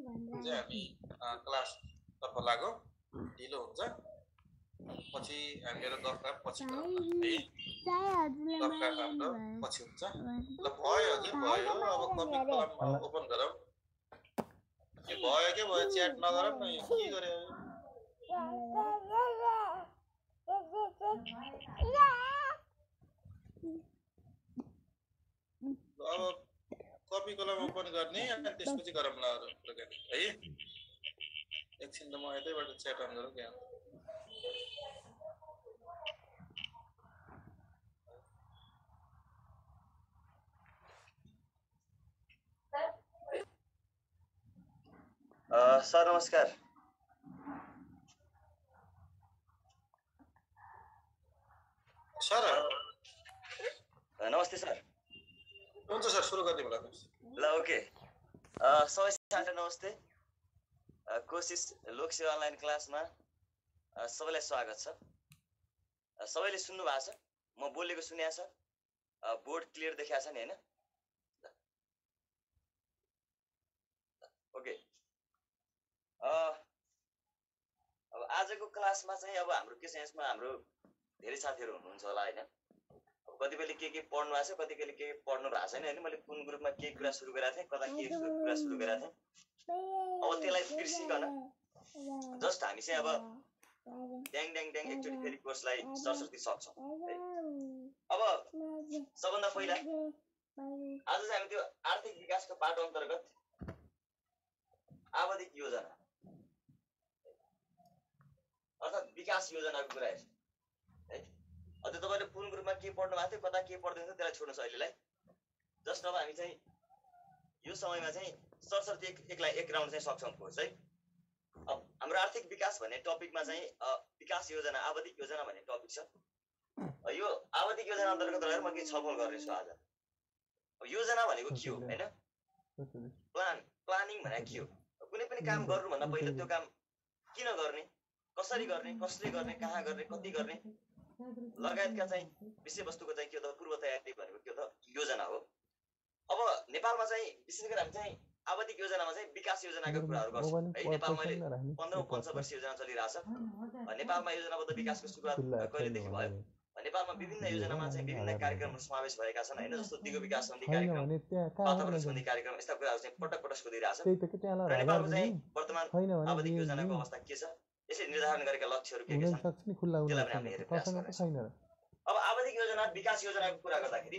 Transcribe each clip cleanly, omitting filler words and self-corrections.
चाहिँ हामी क्लासतर्फ लागौँ, ढिलो हुन्छ। पछि हामीहरू गफका पछि गरौँ है। गफका हाम्रो पछि हुन्छ। ल भयो हजुर भयो। अब कपी कलम ओपन गरौँ। के भयो के भयो च्याट नगरौँ न के गर्यो। अब कपी कलम ओपन गर्ने अनि त्यसपछि गरौँ ल अरू कुराकानी है। एकछिन त म यतैबाट च्याट अन गरौँ क्या। सर नमस्कार। सर नमस्ते सर। हुन्छ सर सुरु गर्ने होला। ल ओके। सबै साथीहरु नमस्ते। कोशिश लोकसेवा अनलाइन क्लासमा सबैलाई स्वागत छ। सबैले सुन्नु भएको छ? म बोलेको सुनेको छ? बोर्ड क्लियर देखाएको छ नि हैन? ओके। अब आजको क्लासमा चाहिँ अब हाम्रो के छ, यसमा हाम्रो धेरै साथीहरु हुनुहुन्छ होला हैन? कतिपयले के पढ्नु भएको छ, कतिपयले के पढ्नु भएको छैन हैन? मैले कुन ग्रुपमा के कुरा सुरु गरेको थिएँ, कता के कुरा सुरु गरेको थिएँ, अब त्यसलाई बिर्सिकन जस्ट हामी चाहिँ अब ड्याङ एकचोटि फेरि कोर्सलाई सरस्वती सक्छौँ है। अब सबभन्दा पहिला आज चाहिँ हामी त्यो आर्थिक विकासको पाठ अन्तर्गत आवधिक योजना अर्थात् विकास योजनाको कुरा हेर्छौँ है। अझ तपाईले कुन ग्रुपमा के पढ्नु भएको थियो, कता के पढ्दै थियो त्यसलाई छोड्नुहोस् अहिलेलाई। जस्ट अब हामी चाहिँ यो समयमा चाहिँ सरस्वती एक राउन्ड चाहिँ सक्छौँ कोर्स है। अब हाम्रो आर्थिक विकास भन्ने टपिकमा चाहिँ विकास योजना, आवधिक योजना भन्ने टपिक छ। यो आवधिक योजना अन्तर्गत रहेर म के छलफल गर्नेछु आज। अब योजना भनेको के हो हैन? प्लानिङ भनेको के हो? कुनै पनि काम गर्नु भन्दा पहिले त्यो काम किन गर्ने, कसरी गर्ने, कसले गर्ने, कहाँ गर्ने, कति गर्ने लगायतका चाहिँ विषयवस्तुको चाहिँ के हो त पूर्व तयारी भनेको के हो त योजना हो। अब नेपालमा चाहिँ विशेष गरी हामी चाहिँ आवधिक योजनामा चाहिँ विकास योजनाको कुराहरू गर्छौँ है। नेपालमा अहिले 15औं पञ्चवर्षीय योजना चलिरहेछ। नेपालमा योजनाबद्ध विकासको सुरुवात कहिलेदेखि भयो? नेपालमा विभिन्न योजनामा चाहिँ विभिन्न कार्यक्रमहरू समावेश भएका छन् हैन? जस्तो दिगो विकास सम्बन्धी कार्यक्रम, वातावरण सम्बन्धी कार्यक्रम, यस्ता कुराहरू चाहिँ पटक सोधिरहेछ। र नेपालको चाहिँ वर्तमान आवधिक योजनाको अवस्था के छ, यसले निर्धारण गरेका लक्ष्यहरू के छन्, त्यसलाई पनि हामीले हेर्ने प्रयास गर्छौँ। अब आवधिक योजना विकास योजनाको कुरा गर्दाखेरि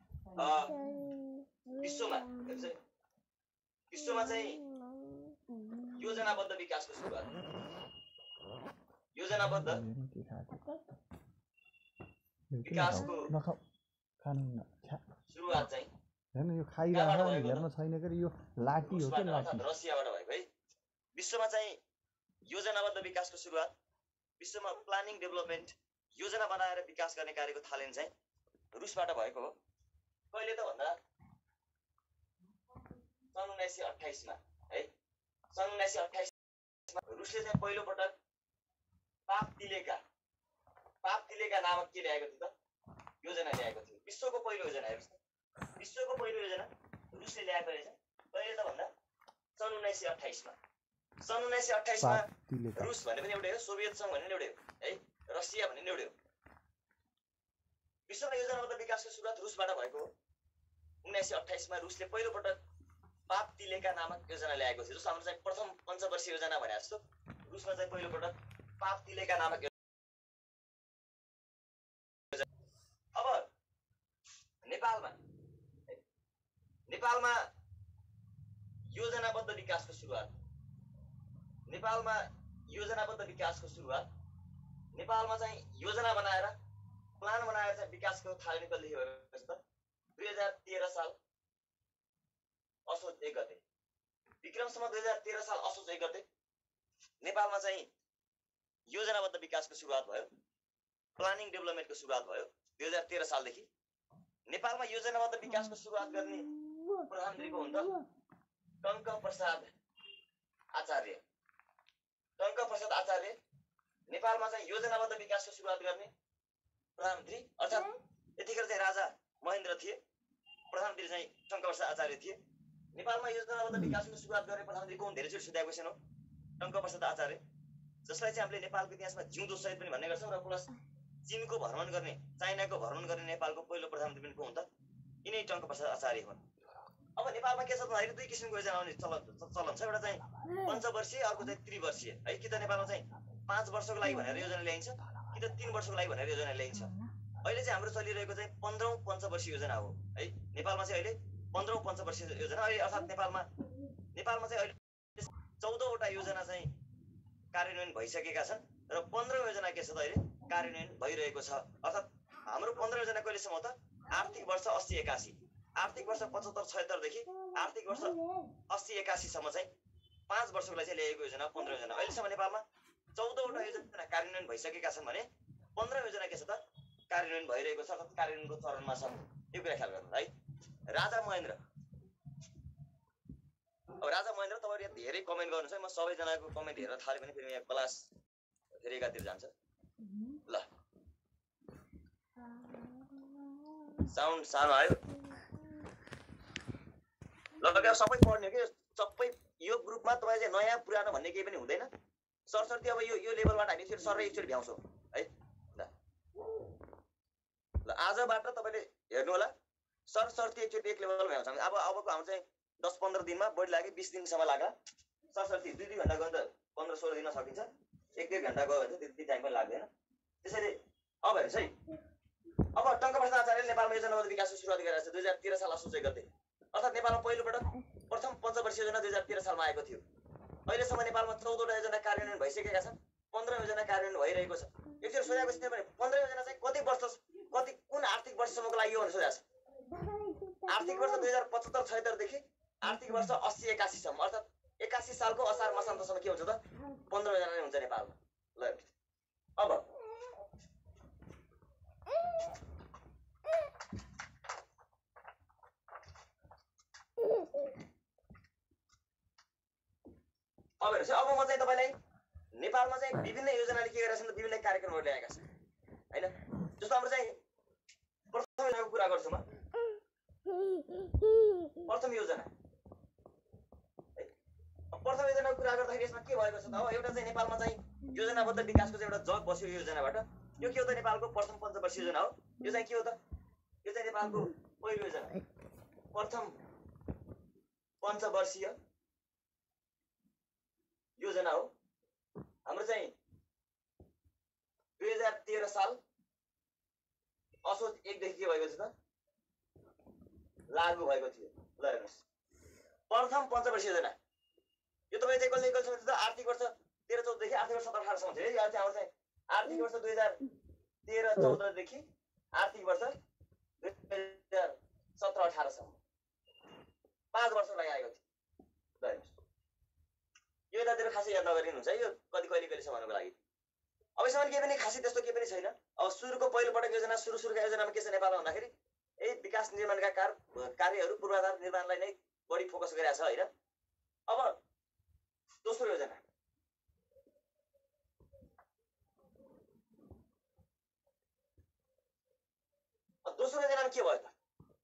विश्वमा चाहिँ योजनाबद्ध विकासको सुरुवात, योजनाबद्ध विकासको सुरुवात चाहिँ हैन यो खाइरहेको हेर्न छैन के यो लाठी हो के लाठी, रसियाबाट भएको है। विश्वमा चाहिँ योजनाबद्ध विकासको सुरुवात, विश्वमा प्लानिङ डेभलपमेन्ट योजना बनाएर विकास गर्ने कार्यको थालनी चाहिँ रुसबाट भएको हो। कहिले त भन्दा सन् 1928 मा है। सन् 1928 मा रुसले चाहिँ पहिलो पटक पाप तिलेका नामक के ल्याएको थियो त योजना ल्याएको थियो। विश्वको पहिलो योजना हेर्नुस् त, विश्वको पहिलो योजना रुसले ल्याएको रहेछ। कहिले त भन्दा सन् 1928 मा। सन् 1928 मा रुस भन्ने पनि एउटै हो, सोभियत संघ भन्ने एउटै हो है, रसिया भन्ने एउटै हो। विश्वमा योजनाबद्ध विकासको सुरुवात रुसबाट भएको हो। 1928 मा रुसले पहिलो पटक पाप तिलेका नामक योजना ल्याएको थियो। जस्तो हाम्रो चाहिँ प्रथम पञ्चवर्षीय योजना भने जस्तो रुसमा चाहिँ पहिलो पटक पाप तिलेका नामक योजना। अब नेपालमा योजनाबद्ध विकासको सुरुवात, नेपालमा चाहिँ योजना बनाएर प्लान बनाएर चाहिँ विकासको थालनी कहिलेदेखि भएको छ त 2013 साल असोज 1 गते, विक्रमसम्म 2013 साल असोज 1 गते नेपालमा चाहिँ योजनाबद्ध विकासको सुरुवात भयो, प्लानिङ डेभलपमेन्टको सुरुवात भयो 2013 सालदेखि। नेपालमा योजनाबद्ध विकासको सुरुवात गर्ने प्रधानमन्त्री को हुन् त टङ्क प्रसाद आचार्य। टङ्क प्रसाद आचार्य नेपालमा चाहिँ योजनाबद्ध विकासको सुरुवात गर्ने प्रधानमन्त्री, अर्थात् यतिखेर चाहिँ राजा महेन्द्र थिए, प्रधानमन्त्री चाहिँ टङ्क प्रसाद आचार्य थिए। नेपालमा योजनाबद्ध विकासको सुरुवात गर्ने प्रधानमन्त्री को धेरैचोटि सुधाएको छैन हो टङ्कप्रसाद आचार्य, जसलाई चाहिँ हामीले नेपालको इतिहासमा जिउँदो शहीद पनि भन्ने गर्छौँ र प्लस चीनको भ्रमण गर्ने चाइनाको भ्रमण गर्ने नेपालको पहिलो प्रधानमन्त्री पनि को हुन् त यिनै टङ्कप्रसाद आचार्य हुन्। अब नेपालमा के छ भन्दाखेरि दुई किसिमको योजना आउने चलन छ, एउटा चाहिँ पञ्चवर्षीय अर्को चाहिँ त्रिवर्षीय है। कि त नेपालमा चाहिँ 5 वर्षको लागि भनेर योजना ल्याइन्छ कि त 3 वर्षको लागि भनेर योजना ल्याइन्छ। अहिले चाहिँ हाम्रो चलिरहेको चाहिँ 15औं पञ्चवर्षीय योजना हो है। नेपालमा चाहिँ अहिले 15औं पञ्चवर्षीय योजना अहिले अर्थात् नेपालमा चाहिँ अहिले 14वटा योजना चाहिँ कार्यान्वयन भइसकेका छन् र 15औं योजना के छ त अहिले कार्यान्वयन भइरहेको छ। अर्थात् हाम्रो 15 योजना कहिलेसम्म त आर्थिक वर्ष 80-81, आर्थिक वर्ष 75-76 देखि आर्थिक वर्ष 80-81 सम्म चाहिँ 5 वर्षको लागि चाहिँ ल्याएको योजना 15 योजना। अहिलेसम्म नेपालमा 14वटा योजना कार्यान्वयन भइसकेका छन् भने 15 योजना के छ त कार्यान्वयन भइरहेको छ, अर्थात् कार्यान्वयनको चरणमा छ। यो कुरा ख्याल गर्नु है। राजा महेन्द्र, अब राजा महेन्द्र तपाईहरु यहाँ धेरै कमेन्ट गर्नुहुन्छ, म सबैजनाको कमेन्ट हेरेर थाले पनि फेरि यहाँ क्लास फेरि एकातिर जान्छ। ल साउन्ड सानो आयो। ल सबै पढ्ने हो कि सबै यो ग्रुपमा तपाईँ चाहिँ नयाँ पुरानो भन्ने केही पनि हुँदैन। सरसर्ती अब यो लेभलबाट हामी फेरि सर एकचोटि भ्याउँछौँ है। ल आजबाट तपाईँले हेर्नु होला, सरसर्ती एकचोटि एक लेभल भ्याउँछ। अबको हाम्रो चाहिँ 10-15 दिनमा बढी लाग्यो 20 दिनसम्म लाग्ला। सरसर्ती 2-2 घन्टा गयो भने त 15-16 दिनमा सकिन्छ, 1-1 घन्टा गयो भने त त्यति टाइम पनि लाग्दैन। त्यसैले अब हेर्नुहोस् है, अब टङ्कप्रसाद आचार्यले नेपालमा योजनाबद्ध विकासको सुरुवात गरेको छ 2013 साल असोज 1 गते। अर्थात् नेपालमा पहिलोपटक प्रथम पञ्चवर्षीय योजना 2013 सालमा आएको थियो। अहिलेसम्म नेपालमा 14वटा योजना कार्यान्वयन भइसकेका छन्, 15 योजना कार्यान्वयन भइरहेको छ। एकचोटि सोधेको छ भने 15 योजना चाहिँ कुन आर्थिक वर्षसम्मको लागि हो भनेर सोधेको छ। आर्थिक वर्ष 2075-76 देखि आर्थिक वर्ष 80-81 सम्म, अर्थात् 81 सालको असार मसान्तसम्म के हुन्छ त 15 योजना नै हुन्छ नेपालमा। ल अब हेर्नुहोस्, अब म चाहिँ तपाईँलाई नेपालमा चाहिँ विभिन्न योजनाले के गरेका छन् त विभिन्न कार्यक्रमहरू ल्याएका छन् हैन। जस्तो हाम्रो चाहिँ प्रथम योजनाको कुरा गर्छु म। प्रथम योजनाको कुरा गर्दाखेरि यसमा के भएको छ त, अब एउटा चाहिँ नेपालमा चाहिँ योजनाबद्ध विकासको चाहिँ एउटा जग बस्यो योजनाबाट। यो के हो त नेपालको प्रथम पञ्चवर्षीय योजना हो। यो चाहिँ के हो त, यो चाहिँ नेपालको पहिलो योजना प्रथम पञ्चवर्षीय योजना हो। हाम्रो चाहिँ 2013 साल असोज 1 देखि के भएको थियो त लागू भएको थियो। ल हेर्नुहोस्, प्रथम पञ्चवर्षीय योजना यो तपाईँ चाहिँ कसले त आर्थिक वर्ष 13-14 देखि आर्थिक वर्ष 17-18 सम्म थियो। यो चाहिँ हाम्रो चाहिँ आर्थिक वर्ष 2013-14 देखि आर्थिक वर्ष 2017-18 सम्म 5 वर्षको लागि आएको थियो। ल हेर्नुहोस्, यो यतातिर खासै याद नगरिनुहुन्छ है, यो कहिले छ भन्नुको लागि। अब यसमा केही पनि खासै त्यस्तो केही पनि छैन। अब सुरुको पहिलोपटक योजना सुरुका योजनामा के छ नेपालमा भन्दाखेरि यही विकास निर्माणका कार्यहरू पूर्वाधार निर्माणलाई नै बढी फोकस गरेको छ हैन। अब दोस्रो योजना के भयो त,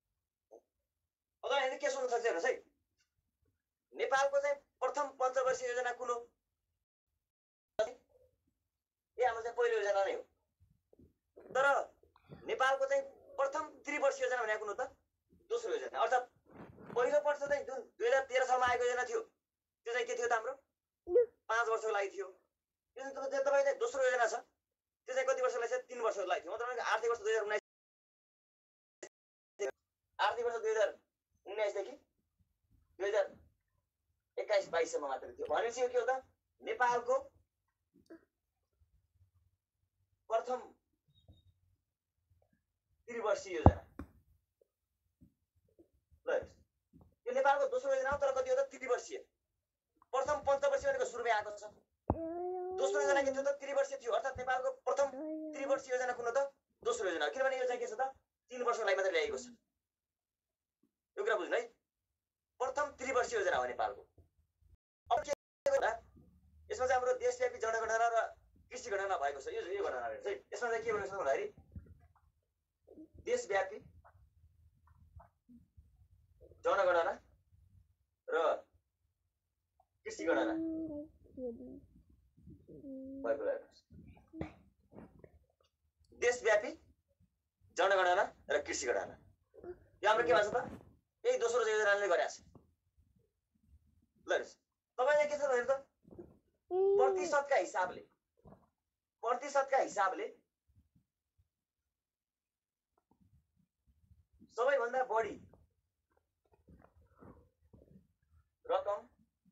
अब यहाँले के सोच्न सक्छ हेर्नुहोस् है। नेपालको चाहिँ प्रथम पञ्चवर्षीय योजना कुन हो? हाम्रो चाहिँ पहिलो योजना नै हो। तर नेपालको चाहिँ प्रथम त्रिवर्षीय योजना भनेको कुन हो त? दोस्रो योजना। अर्थात् पहिलो वर्ष चाहिँ जुन 2013 सालमा आएको योजना थियो त्यो चाहिँ के थियो त हाम्रो 5 वर्षको लागि थियो। यो जुन तपाईँ चाहिँ दोस्रो योजना छ त्यो चाहिँ कति वर्षको लागि छ? 3 वर्षको लागि थियो। मतलब आर्थिक वर्ष 2019 देखि 2021-22 सम्म मात्र थियो। भनेपछि यो के हो त नेपालको प्रथम त्रिवर्षीय योजना। ल यो नेपालको दोस्रो योजना हो, तर कति हो त त्रिवर्षीय। प्रथम पञ्चवर्षीय भनेको सुरुमै आएको छ। दोस्रो योजना के थियो त त्रिवर्षीय थियो। अर्थात् नेपालको प्रथम त्रिवर्षीय योजना कुन हो त? दोस्रो योजना हो। किनभने यो चाहिँ के छ त 3 वर्षको लागि मात्र ल्याएको छ। यो कुरा बुझ्नु है, प्रथम त्रिवर्षीय योजना हो नेपालको। अब के यसमा चाहिँ हाम्रो देशव्यापी जनगणना र कृषि गणना भएको छ। यो गणना हेर्नुहोस् है, यसमा चाहिँ के भनेको छ भन्दाखेरि देशव्यापी जनगणना र कृषि गणना भएको हेर्नुहोस्। देशव्यापी जनगणना र कृषि गणना यो हाम्रो के भन्छ त यही दोस्रो योजनाले गरेछ। ल हेर्नुहोस् तपाईले के छ भने त प्रतिशतका हिसाबले सबैभन्दा बढी रकम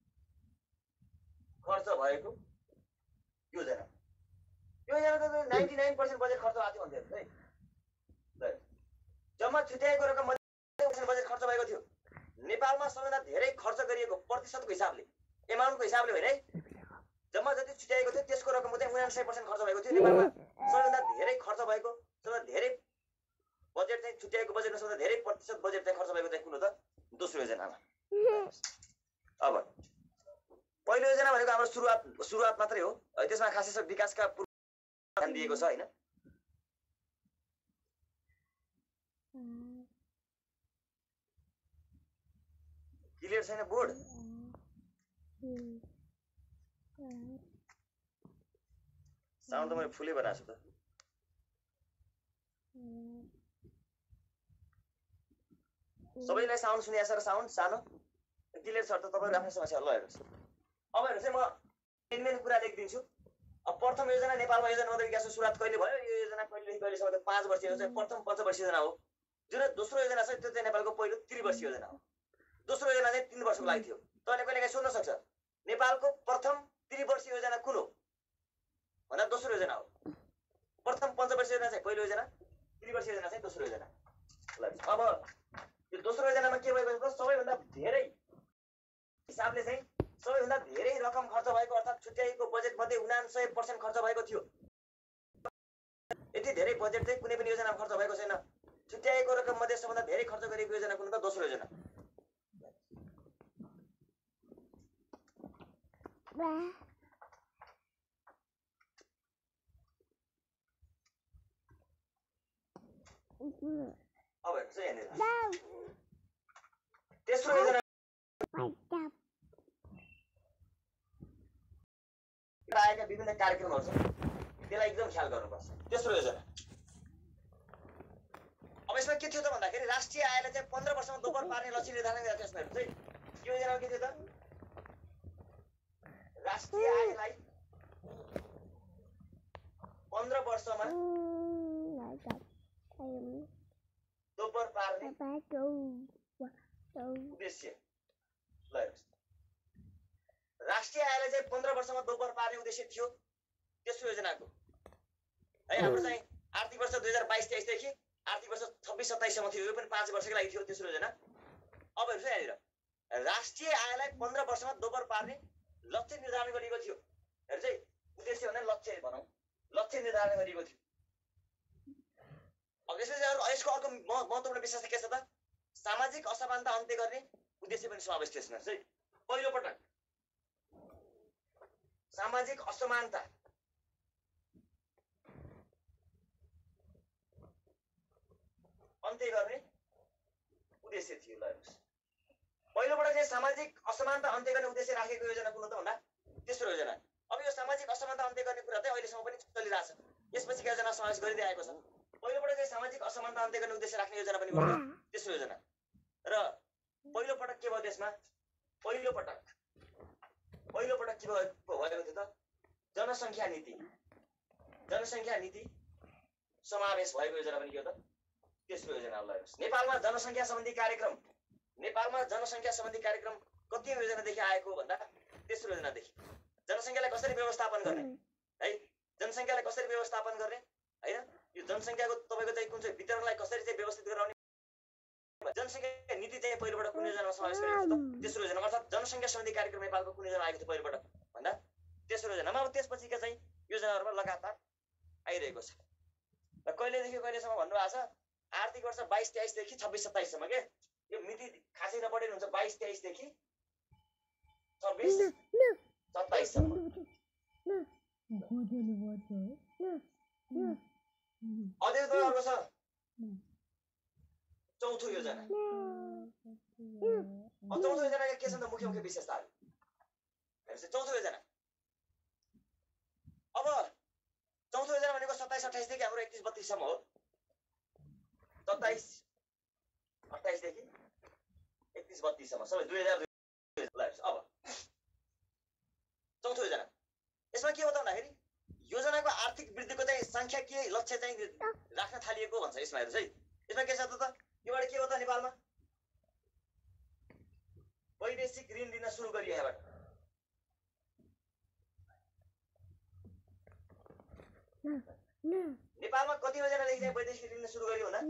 खर्च भएको योजना त 99% बजेट खर्च भएको थियो भन्दै है। ल जम्मा छुट्याएको रकम बजेट खर्च भएको थियो। नेपालमा सबैभन्दा धेरै खर्च गरिएको प्रतिशतको हिसाबले एमाउन्टको हिसाबले होइन है, जम्मा जति छुट्याएको थियो त्यसको रकमको चाहिँ 99% खर्च भएको थियो। नेपालमा सबैभन्दा धेरै खर्च भएको, सबैभन्दा धेरै बजेट चाहिँ छुट्याएको बजेटमा सबैभन्दा धेरै प्रतिशत बजेट चाहिँ खर्च भएको चाहिँ कुन हो त? दोस्रो योजनामा। अब पहिलो योजना भनेको हाम्रो सुरुवात मात्रै हो, त्यसमा खासै विकासका ध्यान दिएको छ हैन। क्लियर छैन बोर्ड? साउन्ड त मैले फुलै बनाएको छु त। सबैलाई साउन्ड सुनिएको छ र साउन्ड सानो क्लियर छ त? तपाईहरुको आफ्नो समस्या ल हेर्नुस्। अब हेर्नुस् है, म मेन कुरा लेखिदिन्छु। अब प्रथम योजना नेपालमा योजना मन्त्री विकासको सुरुवात कहिले भयो? यो योजना कहिलेसम्म 5 वर्षीय चाहिँ प्रथम पञ्चवर्षीय योजना हो। जुन दोस्रो योजना छ त्यो चाहिँ नेपालको पहिलो त्रिवर्षीय योजना हो। दोस्रो योजना चाहिँ 3 वर्षको लागि थियो। तपाईले कहिलेकाहीँ सोध्न सक्छ नेपालको प्रथम त्रिवर्षीय योजना कुन हो भन्दा दोस्रो योजना हो। प्रथम पञ्चवर्षीय योजना चाहिँ पहिलो योजना, त्रिवर्षीय योजना चाहिँ दोस्रो योजना। ल अब यो दोस्रो योजनामा के भएको छ? सबैभन्दा धेरै हिसाबले चाहिँ सबैभन्दा धेरै रकम खर्च भएको अर्थात् छुट्याइएको बजेट मध्ये 99% खर्च भएको थियो। यति धेरै बजेट चाहिँ कुनै पनि योजनामा खर्च भएको छैन। छुट्याइएको रकम मध्ये सबभन्दा धेरै खर्च गरेको योजना कुन त? दोस्रो योजना। अब हेर्नुहोस् है यहाँनिर तेस्रो योजना आएका विभिन्न कार्यक्रमहरू छन्, त्यसलाई एकदम ख्याल गर्नुपर्छ। तेस्रो योजना अब यसमा के थियो त भन्दाखेरि राष्ट्रिय आयलाई चाहिँ 15 वर्षमा दोब्बर पार्ने लक्ष्य निर्धारण गरेको थियो। यसमा हेर्नुहोस् है यो योजनामा के थियो त? राष्ट्रिय आयलाई 15 वर्षमा दोब्बर पार्ने उद्देश्य। ल हेर्नुहोस् राष्ट्रिय आयलाई चाहिँ 15 वर्षमा दोब्बर पार्ने उद्देश्य थियो तेस्रो योजनाको है। हाम्रो चाहिँ आर्थिक वर्ष 2022-23 देखि आर्थिक वर्ष 26-27 सम्म थियो। यो पनि 5 वर्षको लागि थियो तेस्रो योजना। अब हेर्नुहोस् यहाँनिर राष्ट्रिय आयलाई 15 वर्षमा दोब्बर पार्ने लक्ष्य निर्धारण गरिएको थियो। हेर्नुहोस् है उद्देश्य भने लक्ष्य भनौँ, लक्ष्य निर्धारण गरिएको थियो। अब यसको अर्को महत्त्वपूर्ण विशेषता के छ त? सामाजिक असमानता अन्त्य गर्ने उद्देश्य पनि समावेश थियो। हेर्नुहोस् है पहिलो पटक सामाजिक असमानता अन्त्य गर्ने उद्देश्य थियो। ल हेर्नुहोस् पहिलो पटक चाहिँ सामाजिक असमानता अन्त्य गर्ने उद्देश्य राखेको योजना कुन हो त भन्दा तेस्रो योजना। अब यो सामाजिक असमानता अन्त्य गर्ने कुरा चाहिँ अहिलेसम्म पनि चलिरहेछ। यसपछिका योजना समावेश गरिदिएको छ। पहिलो पटक चाहिँ सामाजिक असमानता अन्त्य गर्ने उद्देश्य राख्ने योजना पनि भयो तेस्रो योजना। र पहिलो पटक के भयो त्यसमा? पहिलो पटक के भएको थियो त? जनसङ्ख्या नीति समावेश भएको योजना पनि के हो त? तेस्रो योजना। ल हेर्नुहोस् नेपालमा जनसङ्ख्या सम्बन्धी कार्यक्रम कति योजनादेखि आएको भन्दा तेस्रो योजनादेखि। जनसङ्ख्यालाई कसरी व्यवस्थापन गर्ने है, जनसङ्ख्यालाई कसरी व्यवस्थापन गर्ने हैन, यो जनसङ्ख्याको तपाईको चाहिँ कुन चाहिँ वितरणलाई कसरी चाहिँ व्यवस्थित गराउने जनसङ्ख्या नीति चाहिँ पहिलोपटक कुन योजनामा समावेश गरिएको छ त? तेस्रो योजना। अर्थात् जनसङ्ख्या सम्बन्धी कार्यक्रम नेपालको कुन योजना आएको थियो पहिलोपटक भन्दा तेस्रो योजनामा। अब त्यसपछिका चाहिँ योजनाहरुमा लगातार आइरहेको छ। र कहिलेदेखि कहिलेसम्म भन्नुभएको छ? आर्थिक वर्ष 22-23 देखि 26-27 सम्म के यो मिति खासै नपढेर हुन्छ। 22-23 देखि 26-27 सम्म। अझै त अर्को छ चौथो योजना चौथो योजनाका के छन् त मुख्य मुख्य विशेषताहरू हेर्नुहोस् चौथो योजना अब चौथो योजना भनेको 27-28 देखि हाम्रो 31-32 सम्म हो 27-28 देखि 31-32 सम्म सबै 2002 अब चौथो योजना यसमा के हो त भन्दाखेरि योजनाको आर्थिक वृद्धिको चाहिँ सांख्यिकीय लक्ष्य चाहिँ राख्न थालिएको भन्छ यसमा हेर्नुहोस् है यसमा के छ त योबाट के हो त नेपालमा वैदेशिक ऋण लिन सुरु गरियो यहाँबाट नेपालमा कति योजनादेखि चाहिँ वैदेशिक ऋण सुरु गरियो भन्दा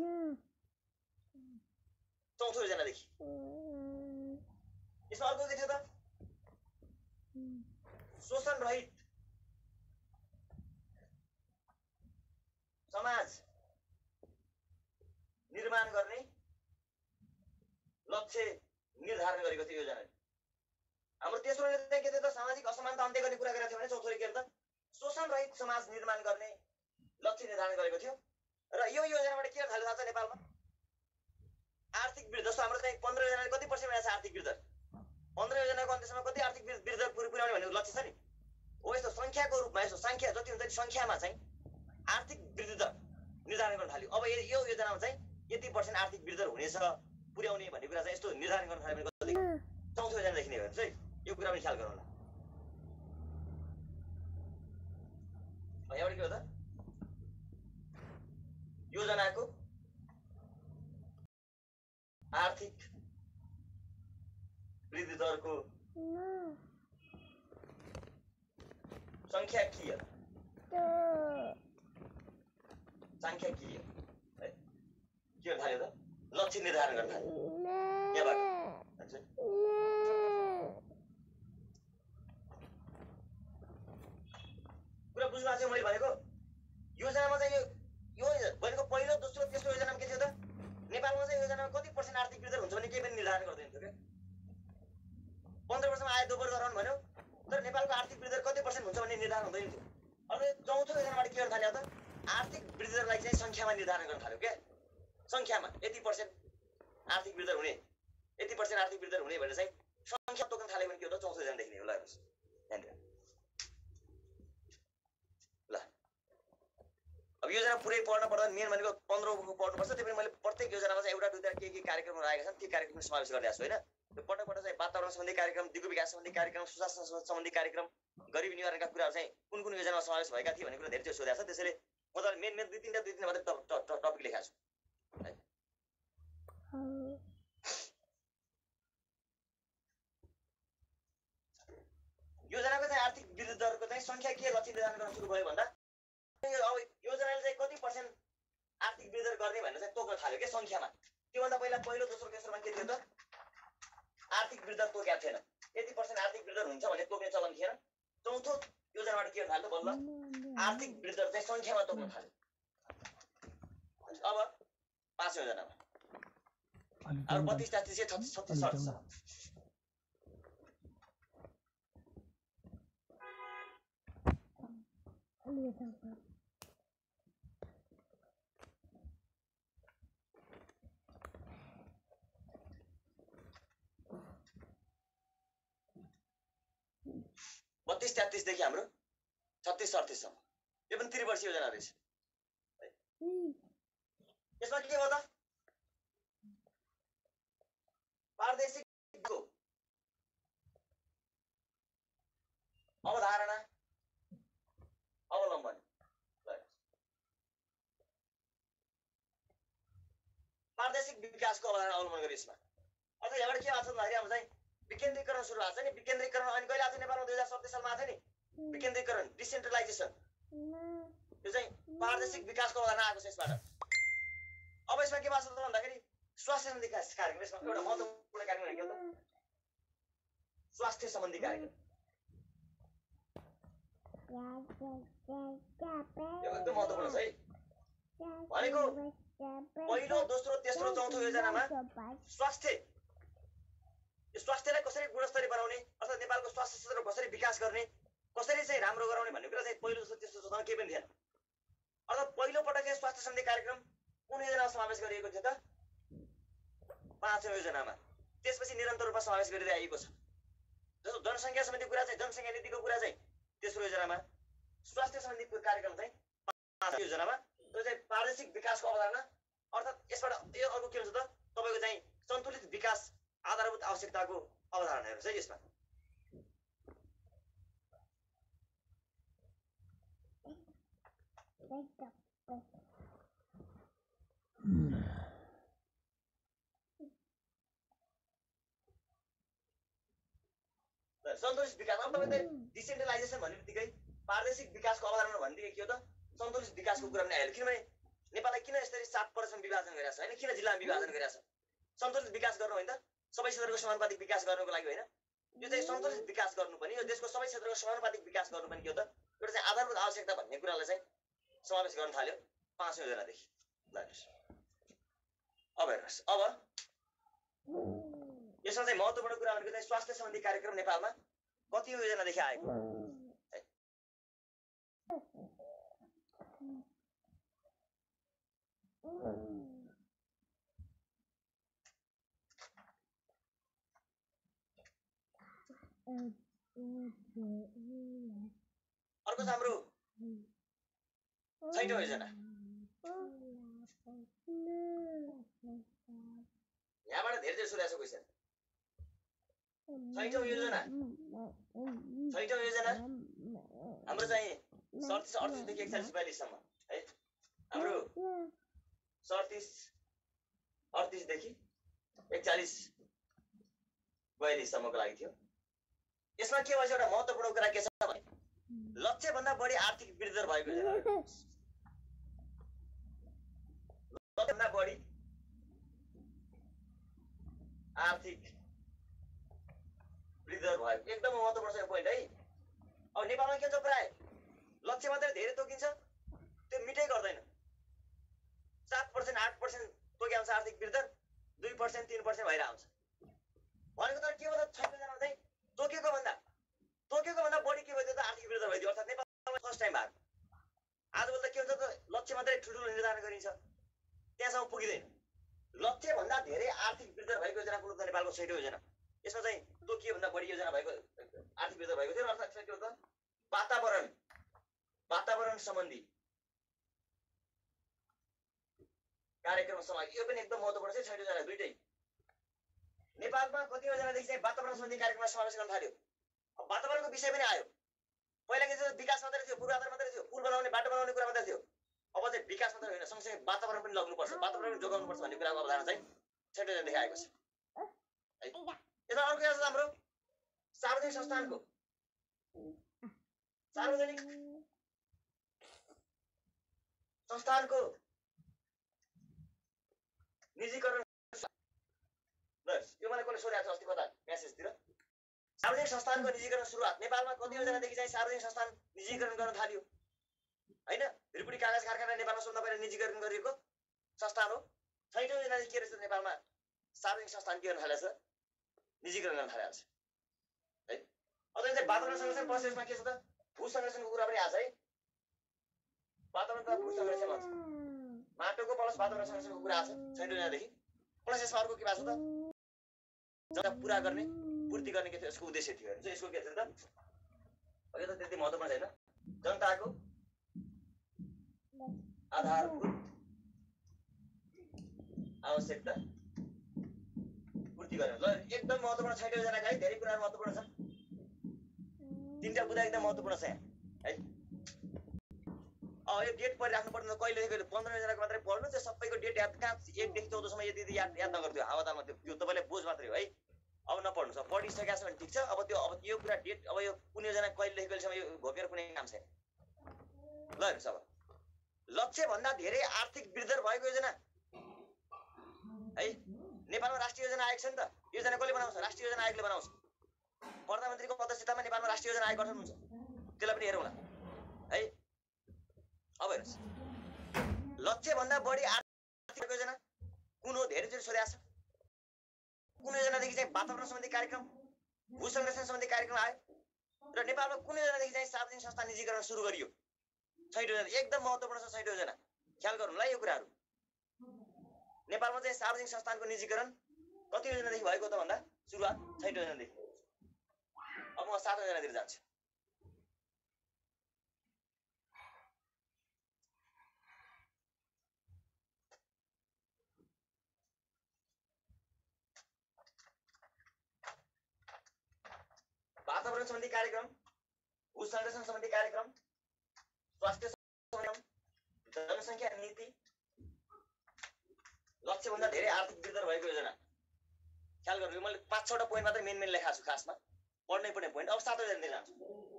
चौथो योजनादेखि यसमा अर्को के थियो त शोषण रहित समाज निर्माण गर्ने लक्ष्य निर्धारण गरेको थियो योजनाले हाम्रो तेस्रोले चाहिँ के थियो त सामाजिक असमानता अन्त्य गर्ने कुरा गरेको थियो भने चौथोले के त शोषण रहित समाज निर्माण गर्ने लक्ष्य निर्धारण गरेको थियो र यो योजनाबाट के थाल्यो थाहा छ नेपालमा आर्थिक वृद्धि जस्तो हाम्रो चाहिँ 15 योजनाले कति पर्सेन्ट छ आर्थिक वृद्धि 15 योजनाको अन्त्यसम्म कति आर्थिक वृद्धि पुर्याउने भन्ने लक्ष्य छ नि हो यस्तो संख्याको रूपमा यस्तो संख्या जति हुन्छ नि संख्यामा चाहिँ आर्थिक वृद्धि दर निर्धारण गर्न थाल्यो अब यो योजनामा चाहिँ यति % आर्थिक वृद्धि दर हुनेछ पुर्याउने भन्ने कुरा चाहिँ यस्तो निर्धारण गर्न थाल्यो भने कतिदेखि चौथो योजनादेखि नै हेर्नुहोस् है यो कुरा पनि ख्याल गरौँ होला यहाँबाट के हो त योजनाको आर्थिक वृद्धि दरको सांख्यिकीय है के थाल्यो त लक्ष्य निर्धारण गर्न थाल्यो यहाँबाट कुरा बुझ्नु आएको मैले भनेको योजनामा चाहिँ यो भनेको पहिलो दोस्रो तेस्रो योजनामा के थियो त नेपालमा चाहिँ योजनामा कति % आर्थिक वृद्धि हुन्छ भने केही पनि निर्धारण गर्दैन थियो क्या 15 वर्षमा आय दोब्बर गराउनु भन्यो तर नेपालको आर्थिक वृद्धि कति % हुन्छ भन्ने निर्धारण हुँदैन थियो अब चौथो योजनाबाट के गर्न थाल्यो त आर्थिक वृद्धि दरलाई चाहिँ संख्यामा निर्धारण गर्न थाल्यो क्या संख्यामा यति % आर्थिक वृद्धि हुने यति % आर्थिक वृद्धि हुने भनेर चाहिँ संख्या तोक्न थाल्यो भने के हो त चौथो योजनादेखि नै हो ल हेर्नुहोस् ध्यान दिनु ल अब योजना पुरै पढ्न पर्दा मेन भनेको 15 को पढ्नुपर्छ त्यही पनि मैले प्रत्येक योजनामा चाहिँ एउटा दुईटा के कार्यक्रमहरू आएका छन् ती कार्यक्रम समावेश गरिरहेको छु होइन त्यो पटक चाहिँ वातावरण सम्बन्धी कार्यक्रम दिगो विकास सम्बन्धी कार्यक्रम सुशासन सम्बन्धी कार्यक्रम गरिबी निवारणका कुराहरू चाहिँ कुन कुन योजनामा समावेश भएका थिए भन्ने कुरा धेरै सोधेको छ त्यसैले म त मेन दुई तिनवटा मात्रै टपिक लेखाएको छु योजनाको चाहिँ आर्थिक वृद्धि दरको चाहिँ संख्याकीय लक्ष्य निर्धारण गर्न सुरु भयो भन्दा अब योजनाले चाहिँ कति % आर्थिक वृद्धि दर गर्ने भनेर चाहिँ तोक्न थाल्यो के संख्यामा त्योभन्दा पहिला पहिलो दोस्रो तेस्रोमा के थियो त आर्थिक वृद्धि दर तोकेको थिएन यति % आर्थिक वृद्धि दर हुन्छ भने तोक्ने चलन थिएन चौथो योजनाबाट के थाल्यो बल्ल आर्थिक वृद्धि दर चाहिँ संख्यामा तोक्न थाल्यो अब पाँचौं योजनामा अब 32 33 36 37 32-33 देखि हाम्रो 36-38 सम्म यो पनि त्रिवर्षीय योजना रहेछ यसमा के हो त प्रादेशिक अवधारणा अवलम्बन प्रादेशिक विकासको अवधारणा अवलम्बन गरे यसमा अझ यहाँबाट के आउँछ भन्दाखेरि हाम्रो चाहिँ विकेन्द्रीकरण सुरु भएको छ नि विकेन्द्रीकरण अनि कहिले आएको नेपालमा 2037 सालमा आएको थियो नि विकेन्द्रीकरण डिसेन्ट्रलाइजेसन यो चाहिँ प्रादेशिक विकासको अवधारणा आएको छ यसबाट अब यसमा के भएको छ भन्दाखेरि स्वास्थ्य सम्बन्धी कार्यक्रम यसमा एउटा महत्त्वपूर्ण कार्यक्रम के हो त स्वास्थ्य सम्बन्धी कार्यक्रम यो एकदम महत्त्वपूर्ण छ है भनेको पहिलो दोस्रो तेस्रो चौथो योजनामा स्वास्थ्यलाई कसरी गुणस्तरीय बनाउने अर्थात् नेपालको स्वास्थ्य क्षेत्र कसरी विकास गर्ने कसरी चाहिँ राम्रो गराउने भन्ने कुरा चाहिँ पहिलो दोस्रो तेस्रो चौथोमा केही पनि थिएन अर्थात् पहिलो पटक स्वास्थ्य सम्बन्धी कार्यक्रम कुन योजनामा समावेश गरिएको थियो त 5औं योजनामा। त्यसपछि निरन्तर रूपमा समावेश गरिँदै आइएको छ। जस्तो जनसङ्ख्या सम्बन्धी कुरा चाहिँ जनसङ्ख्या नीतिको कुरा चाहिँ तेस्रो योजनामा, स्वास्थ्य सम्बन्धी कार्यक्रम चाहिँ 5औं योजनामा। त्यो चाहिँ प्रादेशिक विकासको अवधारणा, अर्थात् यसबाट यो अर्को के हुन्छ त तपाईँको चाहिँ सन्तुलित विकास आधारभूत आवश्यकताको अवधारणाहरू चाहिँ यसमा। सन्तुलित विकास, अब तपाईँ डिसेन्ट्रलाइजेसन भन्ने बित्तिकै प्रादेशिक विकासको अवधारणा भन्ने के हो त सन्तुलित विकासको कुरा पनि आइहाल्यो। किनभने नेपाललाई किन यसरी 7% विभाजन गरिरहेको छ होइन, किन जिल्लामा विभाजन गरिरहेको छ? सन्तुलित विकास गर्नु होइन त, सबै क्षेत्रको समानुपातिक विकास गर्नुको लागि होइन। यो चाहिँ सन्तुलित विकास गर्नु पनि, यो देशको सबै क्षेत्रको समानुपातिक विकास गर्नु पनि के हो त एउटा चाहिँ आधारभूत आवश्यकता भन्ने कुरालाई चाहिँ समावेश गर्न थाल्यो 5औं योजनादेखि। अब हेर्नुहोस्, अब यसमा चाहिँ महत्त्वपूर्ण कुरा भनेको चाहिँ स्वास्थ्य सम्बन्धी कार्यक्रम नेपालमा कति योजनादेखि आएको? अर्को छ हाम्रो 6औं योजना। यहाँबाट धेरै सुनेको छ क्वेसन। 6औं योजना हाम्रो चाहिँ 37 देखि 41 सम्म है। हाम्रो 38 देखि 41 सम्मको लागि थियो। यसमा के भन्छ एउटा महत्त्वपूर्ण कुरा के छ भने लक्ष्य भन्दा बढी आर्थिक वृद्धि दर भएको योजना। लक्ष्य भन्दा बढी आर्थिक वृद्धि दर भएको एकदम महत्त्वपूर्ण पोइन्ट है। अब नेपालमा के हुन्छ प्राय लक्ष्य मात्रै धेरै तोकिन्छ, त्यो मिटै गर्दैन। 7% 8% तोके आउँछ आर्थिक वृद्धि दर, 2% 3% भएर आउँछ भनेको। तर के हो त 6औं योजनामा चाहिँ तोकेको भन्दा बढी के भयो त आर्थिक वृद्धि दर भइदियो। अर्थात् नेपालमा फर्स्ट टाइम भएको। आजभोलि त के हुन्छ त लक्ष्य मात्रै ठुल्ठुलो निर्धारण गरिन्छ, त्यहाँसम्म पुगिँदैन। लक्ष्य भन्दा धेरै आर्थिक वृद्धि दर भएको योजना कुरो त नेपालको 6औं योजना। यसमा चाहिँ तोकियो भन्दा बढी योजना भएको आर्थिक वृद्धि भएको थियो। अर्थात् के हो त वातावरण सम्बन्धी कार्यक्रम समावेश, यो पनि एकदम महत्त्वपूर्ण छ। 6औं योजना दुईटै नेपालमा कति योजनादेखि चाहिँ वातावरण सम्बन्धी कार्यक्रममा समावेश गर्न थाल्यो। अब वातावरणको विषय पनि आयो। पहिला के थियो विकास मात्रै थियो, पूर्वाधार मात्रै थियो, पुल बनाउने बाटो बनाउने कुरा मात्रै थियो। अब चाहिँ विकास मात्रै होइन, सँगसँगै वातावरण पनि लग्नुपर्छ, वातावरण पनि जोगाउनुपर्छ भन्ने कुराको अवधारणा चाहिँ 6औं योजनादेखि आएको छ है। यसमा अर्को कुरा छ हाम्रो सार्वजनिक संस्थानको निजीकरण। यो मलाई कसले सोधेको छ अस्ति कता मेसेजतिर। सार्वजनिक संस्थानको निजीकरण सुरुवात नेपालमा कति योजनादेखि चाहिँ सार्वजनिक संस्थान निजीकरण गर्न थाल्यो होइन। त्रिपुरी कागज कारखाना नेपालमा सबभन्दा पहिला निजीकरण गरिएको संस्थान हो। 6औं योजनादेखि के रहेछ नेपालमा सार्वजनिक संस्थान के गर्न थालेको छ, निजीकरण गर्न थालेको छ है। अझ चाहिँ वातावरण संरक्षण प्रोसेसमा के छ त भू संरक्षणको कुरा पनि आछ है। वातावरण तथा भू संरक्षण भन्छ, माटोको प्लस वातावरण संरक्षणको कुरा आछ 6औं योजनादेखि। प्लस यसमा अर्को के भएको छ त जनता पूरा गर्ने पूर्ति गर्ने के थियो यसको उद्देश्य थियो होइन। यसको के थियो त यो त त्यति महत्त्वपूर्ण छैन। जनताको आधारभूत आवश्यकता पूर्ति गर्ने ल एकदम महत्त्वपूर्ण 6औं योजनाका है। धेरै कुराहरू महत्त्वपूर्ण छ, 3टा बुँदा एकदम महत्त्वपूर्ण छ यहाँ है। यो डेट पढिराख्नु पर्दैन, कहिलेदेखि कहिले 15 योजनाको मात्रै पढ्नु, त्यो सबैको डेट याद कहाँ 1 देखि 14 सम्म यति याद नगर्थ्यो हावातालमा, त्यो तपाईँले बोझ मात्रै हो है। अब नपढ्नुहोस्, अब पढिसकेका छ भने ठिक छ। अब यो कुरा डेट अब यो कुन योजना कहिलेदेखि कहिलेसम्म यो घोकेर कुनै काम छैन ल। हेर्नुहोस् अब लक्ष्य भन्दा धेरै आर्थिक वृद्धि दर भएको योजना है। नेपालमा राष्ट्रिय योजना आयोग छ नि त। योजना कसले बनाउँछ? राष्ट्रिय योजना आयोगले बनाउँछ। प्रधानमन्त्रीको अध्यक्षतामा नेपालमा राष्ट्रिय योजना आयोग गठन हुन्छ, त्यसलाई पनि हेरौँला है। अब हेर्नुहोस् लक्ष्य भन्दा बढी आर्थिक योजना कुन हो धेरैचोटि सोधेको छ। कुन योजनादेखि चाहिँ वातावरण सम्बन्धी कार्यक्रम भू संरक्षण सम्बन्धी कार्यक्रम आयो र नेपालमा कुन योजनादेखि चाहिँ सार्वजनिक संस्था निजीकरण सुरु गरियो? 6औं योजना एकदम महत्त्वपूर्ण छ। 6औं योजना ख्याल गरौँला यो कुराहरू। नेपालमा चाहिँ सार्वजनिक संस्थानको निजीकरण कति योजनादेखि भएको त भन्दा सुरुवात 6 योजनादेखि। अब म 7 योजनातिर जान्छु। वातावरण सम्बन्धी कार्यक्रम, भू संरक्षण सम्बन्धी कार्यक्रम, स्वास्थ्य सम्बन्धी, जनसङ्ख्या नीति, लक्ष्यभन्दा धेरै आर्थिक वृद्धि भएको योजना। ख्याल गर्नु, मैले 5-6 पोइन्ट मात्रै मेन लेखाएको छु खासमा, पढ्नै पर्ने पोइन्ट। अब 7 योजनातिर जान्छु।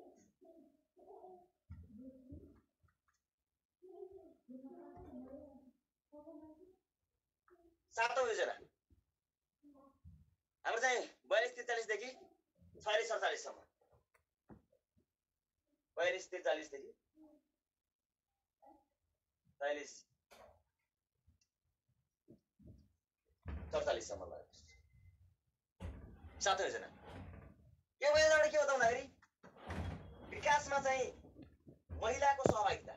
सातौं योजना हाम्रो चाहिँ 42-43 देखि 46-47 सम्म। 42-43 देखि 46-47 सम्म लाग्यो। सातौं योजना। यो योजनाले के बताउँदाखेरि विकासमा चाहिँ महिलाको सहभागिता,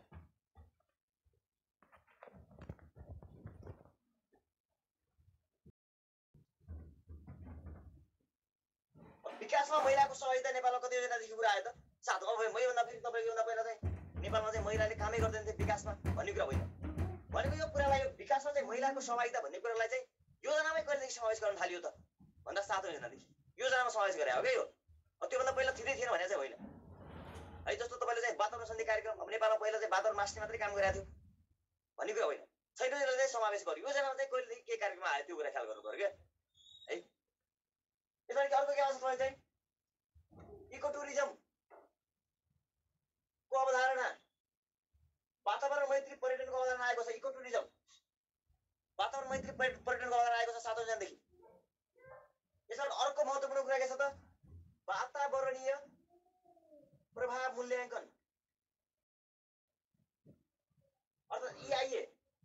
विकासमा महिलाको सहभागिता नेपालमा कति योजनादेखि कुरा आयो त? 7। अब मैभन्दा फेरि तपाईँको योभन्दा पहिला चाहिँ नेपालमा चाहिँ महिलाले कामै गर्दैन थिए विकासमा भन्ने कुरा होइन। भनेको यो कुरालाई, यो विकासमा चाहिँ महिलाको सहभागिता भन्ने कुरालाई चाहिँ योजनामै कहिलेदेखि समावेश गर्न थालियो त भन्दा 7 योजनादेखि योजनामा समावेश गरे हो क्या यो। त्योभन्दा पहिला थिँदै थिएन भने चाहिँ होइन है। जस्तो तपाईँले चाहिँ वातावरण सम्बन्धी कार्यक्रम, अब नेपालमा पहिला चाहिँ वातावरण मास्ने मात्रै काम गरेको थियो भन्ने कुरा होइन। 6 योजनाले चाहिँ समावेश गर्यो। योजनामा चाहिँ कहिलेदेखि के कार्यक्रम आयो त्यो कुरा ख्याल गर्नु पर्यो क्या है। यसरी अर्को के आउँछ तपाईँ चाहिँ इको टुरिज्मको अवधारणा, वातावरण मैत्री पर्यटनको अवधारणा आएको छ। इको टुरिज्म, वातावरण मैत्री पर्यटनको अवधारणा आएको छ 7 योजनादेखि। यसमा अर्को महत्त्वपूर्ण कुरा के छ त? वातावरणीय प्रभाव मूल्याङ्कन अर्थात् EIA।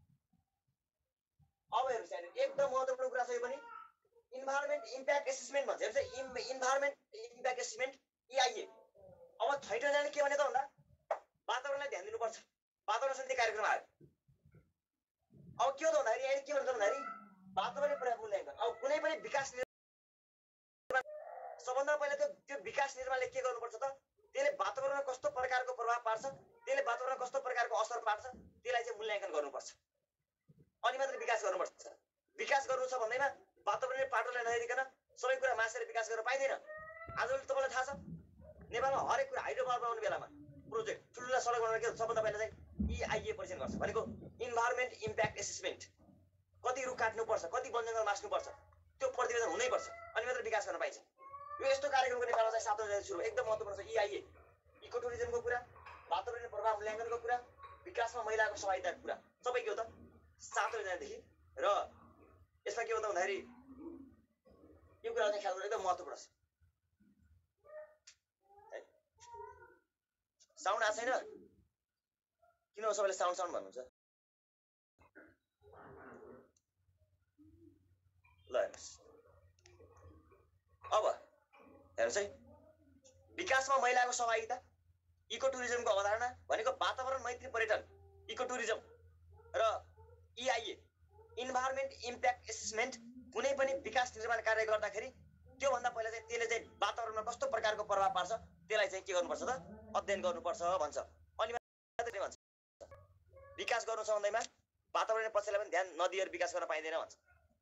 अब हेर्नुहोस् यहाँनिर एकदम महत्त्वपूर्ण कुरा छ यो पनि। इन्भाइरोमेन्ट इम्प्याक्ट एसेसमेन्ट भन्छ। Environment impact assessment EIA। अब 6 योजनाले के भने त भन्दा वातावरणलाई ध्यान दिनुपर्छ। वातावरण सम्बन्धी कार्यक्रम आयो। अब के हो त भन्दाखेरि यहाँ के भन्छ भन्दाखेरि वातावरणीय प्रभाव मूल्याङ्कन। अब कुनै पनि विकास सबभन्दा पहिला त्यो विकास निर्माणले के गर्नुपर्छ त? त्यसले वातावरणमा कस्तो प्रकारको प्रभाव पार्छ, त्यसले वातावरणमा कस्तो प्रकारको असर पार्छ, त्यसलाई चाहिँ मूल्याङ्कन गर्नुपर्छ। अनि मात्र विकास गर्नुपर्छ। विकास गर्नु छ भन्दैमा वातावरणीय पाटोलाई नहेरिकन सबै कुरा मासेर विकास गर्न पाइँदैन। आजभोलि तपाईँलाई थाहा छ नेपालमा हरेक कुरा हाइड्रो पावर बनाउने बेलामा प्रोजेक्ट ठुल्ठुला सडक बनाउन के सबभन्दा पहिला चाहिँ EIA परीक्षण गर्छ। भनेको इन्भाइरोमेन्ट इम्प्याक्ट एसेसमेन्ट। कति रुख काट्नुपर्छ, कति वन जङ्गल मास्नुपर्छ, त्यो प्रतिवेदन हुनैपर्छ अनि मात्र विकास गर्न पाइन्छ। यो यस्तो कार्यक्रमको नेपालमा चाहिँ 7 योजना सुरु एकदम महत्त्वपूर्ण छ। EIA, इको टुरिज्मको कुरा, वातावरणीय प्रभाव मूल्याङ्कनको कुरा, विकासमा महिलाको सहभागिताको कुरा, सबै के हो त 7 योजनादेखि। र यसमा के हो त भन्दाखेरि यो कुरा चाहिँ ख्याल गर्नु एकदम महत्त्वपूर्ण छ। साउन्ड आएको छैन? किन हो सबैले साउन्ड भन्नुहुन्छ? ल हेर्नुहोस्, अब हेर्नुहोस् है, विकासमा महिलाको सहभागिता, इको टुरिज्मको अवधारणा भनेको वातावरण मैत्री पर्यटन, इको टुरिज्म र EIA इन्भाइरोमेन्ट इम्प्याक्ट एसेसमेन्ट। कुनै पनि विकास निर्माण कार्य गर्दाखेरि त्योभन्दा पहिला चाहिँ त्यसले चाहिँ वातावरणमा कस्तो प्रकारको प्रभाव पार्छ त्यसलाई चाहिँ के गर्नुपर्छ त? अध्ययन गर्नुपर्छ भन्छ। अनि मात्रै भन्छ विकास गर्नु छ भन्दैमा वातावरणीय पक्षलाई पनि ध्यान नदिएर विकास गर्न पाइँदैन भन्छ।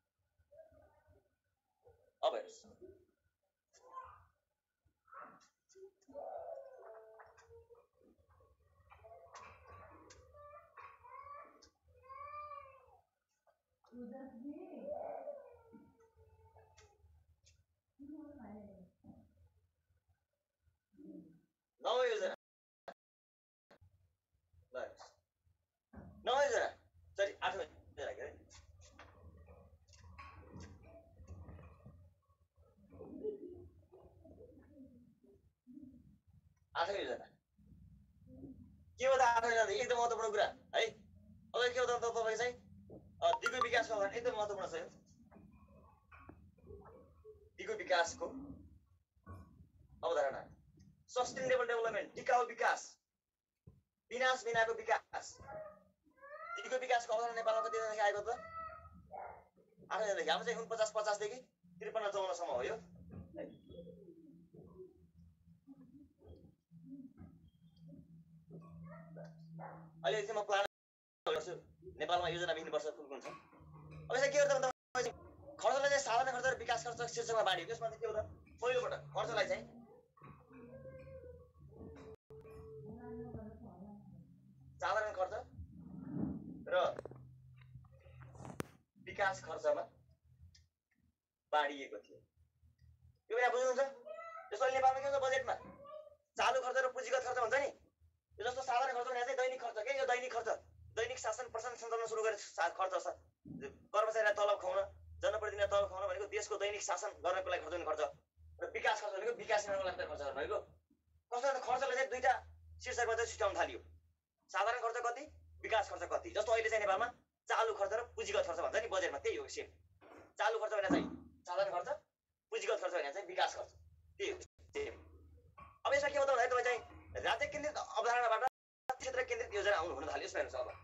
अब हेर्नुहोस्, नौ योजना, ल हेर्नुहोस् 9 योजना, सरी 8 योजना के अरे 8 योजना के हो त? 8 योजना एकदम महत्त्वपूर्ण कुरा है। अब के हो त तपाईँ चाहिँ दिगो विकासको अवधारणा एकदम महत्त्वपूर्ण छ। यो दिगो विकासको अवधारणा, सस्टेनेबल डेभलपमेन्ट, टिकाउ विकास, विनाश बिनाको विकास। दिगो विकासको अवधारणा नेपालमा कति देखि आएको त? 8000 देखि हाम्रो चाहिँ 49-50 देखि 53-54 सम्म हो यो। अहिले चाहिँ म प्लान गर्छु नेपालमा योजना विहीन वर्ष कुन छ। अब यसमा के हो त खर्चलाई चाहिँ साधारण खर्च र विकास खर्च शीर्षकमा बाँडियो। यसमा चाहिँ के हो त पहिलो पटक खर्चलाई चाहिँ साधारण खर्च र विकास खर्चमा बाँडिएको थियो। यो यहाँ बुझ्नुहुन्छ? जस्तो नेपालमा के हुन्छ बजेटमा चालु खर्च र पुँजीगत खर्च हुन्छ नि। यो जस्तो साधारण खर्च भने चाहिँ दैनिक खर्च के यो दैनिक खर्च दैनिक शासन प्रशासन सञ्चालन सुरु गरे खर्च छ। कर्मचारीलाई तलब खुवाउन जनप्रतिनिधिलाई तलब खुवाउन भनेको देशको दैनिक शासन गर्नको लागि खर्च हुने खर्च र विकास खर्च भनेको विकास निर्माणको लागि खर्च गर्नु भनेको कस्तो खर्चलाई चाहिँ दुईटा शीर्षकमा चाहिँ छुट्याउन थालियो। साधारण खर्च कति विकास खर्च कति। जस्तो अहिले चाहिँ नेपालमा चालु खर्च र पुँजीगत खर्च भन्छ नि बजेटमा त्यही हो सेम। चालु खर्च भने चाहिँ साधारण खर्च पुँजीगत खर्च भने चाहिँ विकास खर्च त्यही हो सेम। अब यसमा के हो त भन्दाखेरि तपाईँ चाहिँ राज्य केन्द्रित अवधारणाबाट क्षेत्र केन्द्रित योजना आउनु हुन थाल्यो। यसमा हेर्नुहोस् अब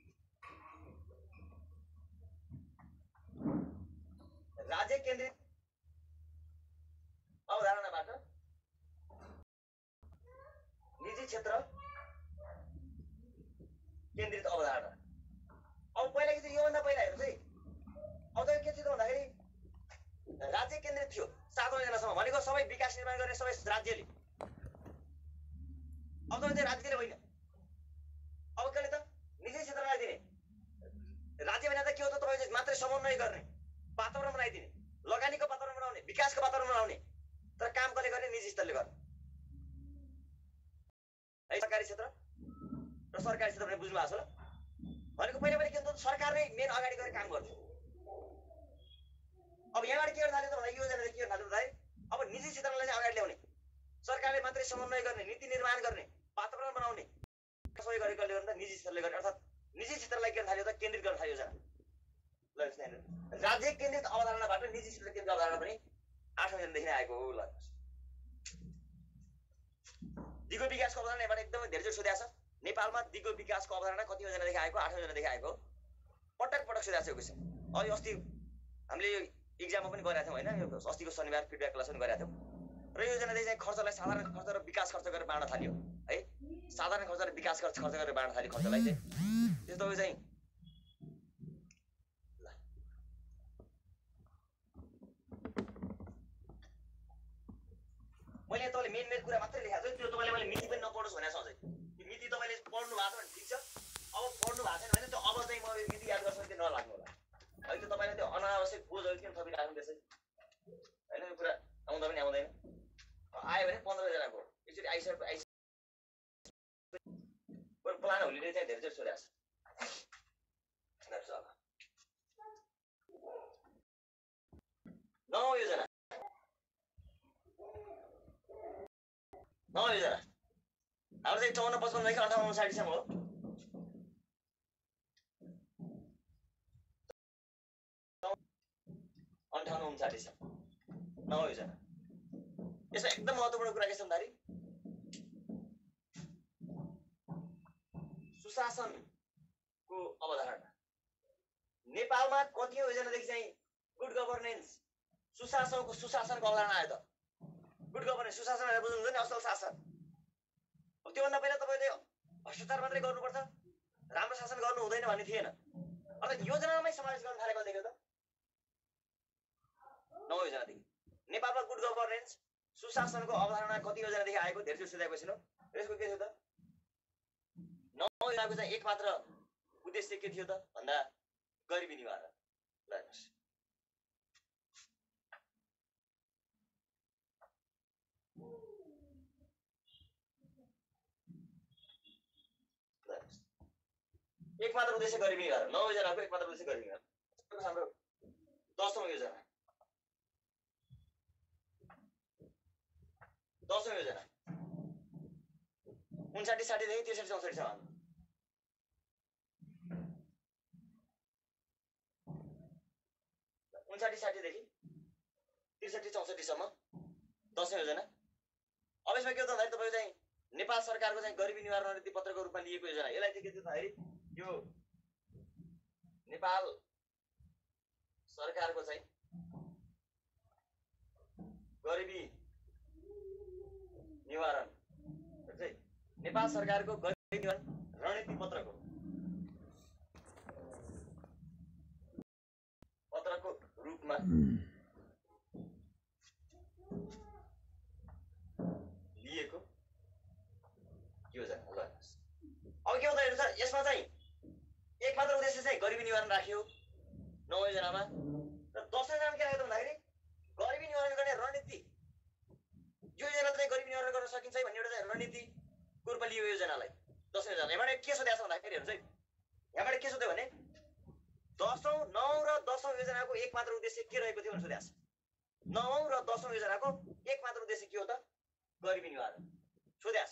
राज्य केन्द्रित अवधारणाबाट निजी क्षेत्र केन्द्रित अवधारणा। अब पहिला के थियो योभन्दा पहिला हेर्नुहोस् है। अब त के थियो त भन्दाखेरि राज्य केन्द्रित थियो 7 योजनासम्म भनेको सबै विकास निर्माण गर्ने सबै राज्यले। अब त राज्यले होइन अब कहिले त निजी क्षेत्रलाई दिने। राज्य भने त के हो त तपाईँ मात्रै समन्वय गर्ने वातावरण बनाइदिने लगानीको वातावरण बनाउने विकासको वातावरण बनाउने तर काम कसले गर्ने निजी स्तरले गर्ने है। सरकारी क्षेत्र र सरकारी क्षेत्र भने बुझ्नु भएको छ ल भनेको पहिला के हुन्छ सरकार नै मेन अगाडि गएर काम गर्छ। अब यहाँबाट के गर्न थाल्यो त भन्दा योजनाले के गर्न थाल्यो भन्दाखेरि अब निजी क्षेत्रलाई चाहिँ अगाडि ल्याउने सरकारले मात्रै समन्वय गर्ने नीति निर्माण गर्ने वातावरण बनाउने सबै गरेकोले गर्दा निजी क्षेत्रले गर्ने अर्थात् निजी क्षेत्रलाई के गर्न थाल्यो त केन्द्रित गर्न थाल्यो योजना। ल राज्य केन्द्रित अवधारणाबाट निजी क्षेत्र केन्द्रित अवधारणा पनि 8औं योजनादेखि आएको हो। ल दिगो विकासको अवधारणा यहाँबाट एकदमै धेरै सोधेको छ। नेपालमा दिगो विकासको अवधारणा कति योजनादेखि आएको 8औं योजनादेखि आएको पटक पटक सोधेको छ यो क्वेसन। अहिले अस्ति हामीले यो इक्जाममा पनि गरेका थियौँ होइन यो अस्तिको शनिबार फिडब्याक क्लास पनि गरेका थियौँ र यो योजनाले चाहिँ खर्चलाई साधारण खर्च र विकास खर्च गरेर बाँड्न थाल्यो है। साधारण खर्च र विकास खर्च गरेर बाँड्न थाल्यो खर्चलाई चाहिँ त्यस्तो चाहिँ मैले तपाईँले मेन कुरा मात्रै लेखाएको छु। त्यो तपाईँले मैले मिति पनि नपढ्नुहोस् भनेको छ। अझै त्यो मिति तपाईँले पढ्नु भएको छ भने ठिक छ। अब पढ्नु भएको छैन भने त्यो अब चाहिँ म मिति याद गर्छु त्यो नलाग्नु होला है। त्यो तपाईँले त्यो अनावश्यक बोझहरू किन थपिराख्नु त्यसै होइन। यो कुरा आउँदा पनि आउँदैन आयो भने 15 जनाको एकचोटि प्लान होलीले चाहिँ धेरै सोधेको छ। 9औं योजना 9औं योजना हाम्रो चाहिँ 54-55 देखि 58-59 सम्म हो। 58-59 सम्म 9औं योजना। यसमा एकदम महत्त्वपूर्ण कुरा के छ भन्दाखेरि सुशासनको अवधारणा। नेपालमा कति योजनादेखि चाहिँ गुड गभर्नेन्स सुशासनको अवधारणा आयो त। गुड गभर्नेन्स सुशासन भनेर बुझ्नुहुन्छ नि असल शासन। अब त्योभन्दा पहिला तपाईँले भ्रष्टाचार मात्रै गर्नुपर्छ राम्रो शासन गर्नु हुँदैन भन्ने थिएन। अर्थात् योजनामै समावेश गर्न थालेको देख्यो त 9औं योजनादेखि। नेपालमा गुड गभर्नेन्स सुशासनको अवधारणा कति योजनादेखि आएको धेरै सोधेको छैन। यसको के थियो त 9औं योजनाको चाहिँ एकमात्र उद्देश्य के थियो त भन्दा गरिबी निवारण। ल हेर्नुहोस् एकमात्र उद्देश्य गरिबी निवारण। 9औं योजनाको एकमात्र उद्देश्य गरिबी निवारण। हाम्रो 10औं योजना 10औं योजना 59-60 देखि 63-64 सम्म। 59-60 देखि 63-64 सम्म 10औं योजना। अब यसमा के हो त भन्दाखेरि तपाईँको चाहिँ नेपाल सरकारको चाहिँ गरिबी निवारण नीति पत्रको रूपमा लिएको योजना। यसलाई चाहिँ के थियो भन्दाखेरि यो नेपाल सरकारको चाहिँ गरिबी निवारण नेपाल सरकारको गरिबी निवारण रणनीति पत्रको रूपमा लिएको योजना ल अब के हुँदैन सर यसमा चाहिँ एक मात्र उद्देश्य चाहिँ गरिबी निवारण राखियो 9 योजनामा र 10 योजनामा के राख्यो भन्दाखेरि गरिबी निवारण गर्ने रणनीति यो योजना चाहिँ गरिबी निवारण गर्न सकिन्छ भन्ने एउटा चाहिँ रणनीतिको रूपमा लियो योजनालाई 10 योजना यहाँबाट के सोधेको छ भन्दाखेरि हेर्नुहोस् है यहाँबाट के सोध्यो भने 10औं 9 र 10औं योजनाको एक मात्र उद्देश्य के रहेको थियो भनेर सोधेको छ 9औं र 10औं योजनाको एक मात्र उद्देश्य के हो त गरिबी निवारण सोधेको छ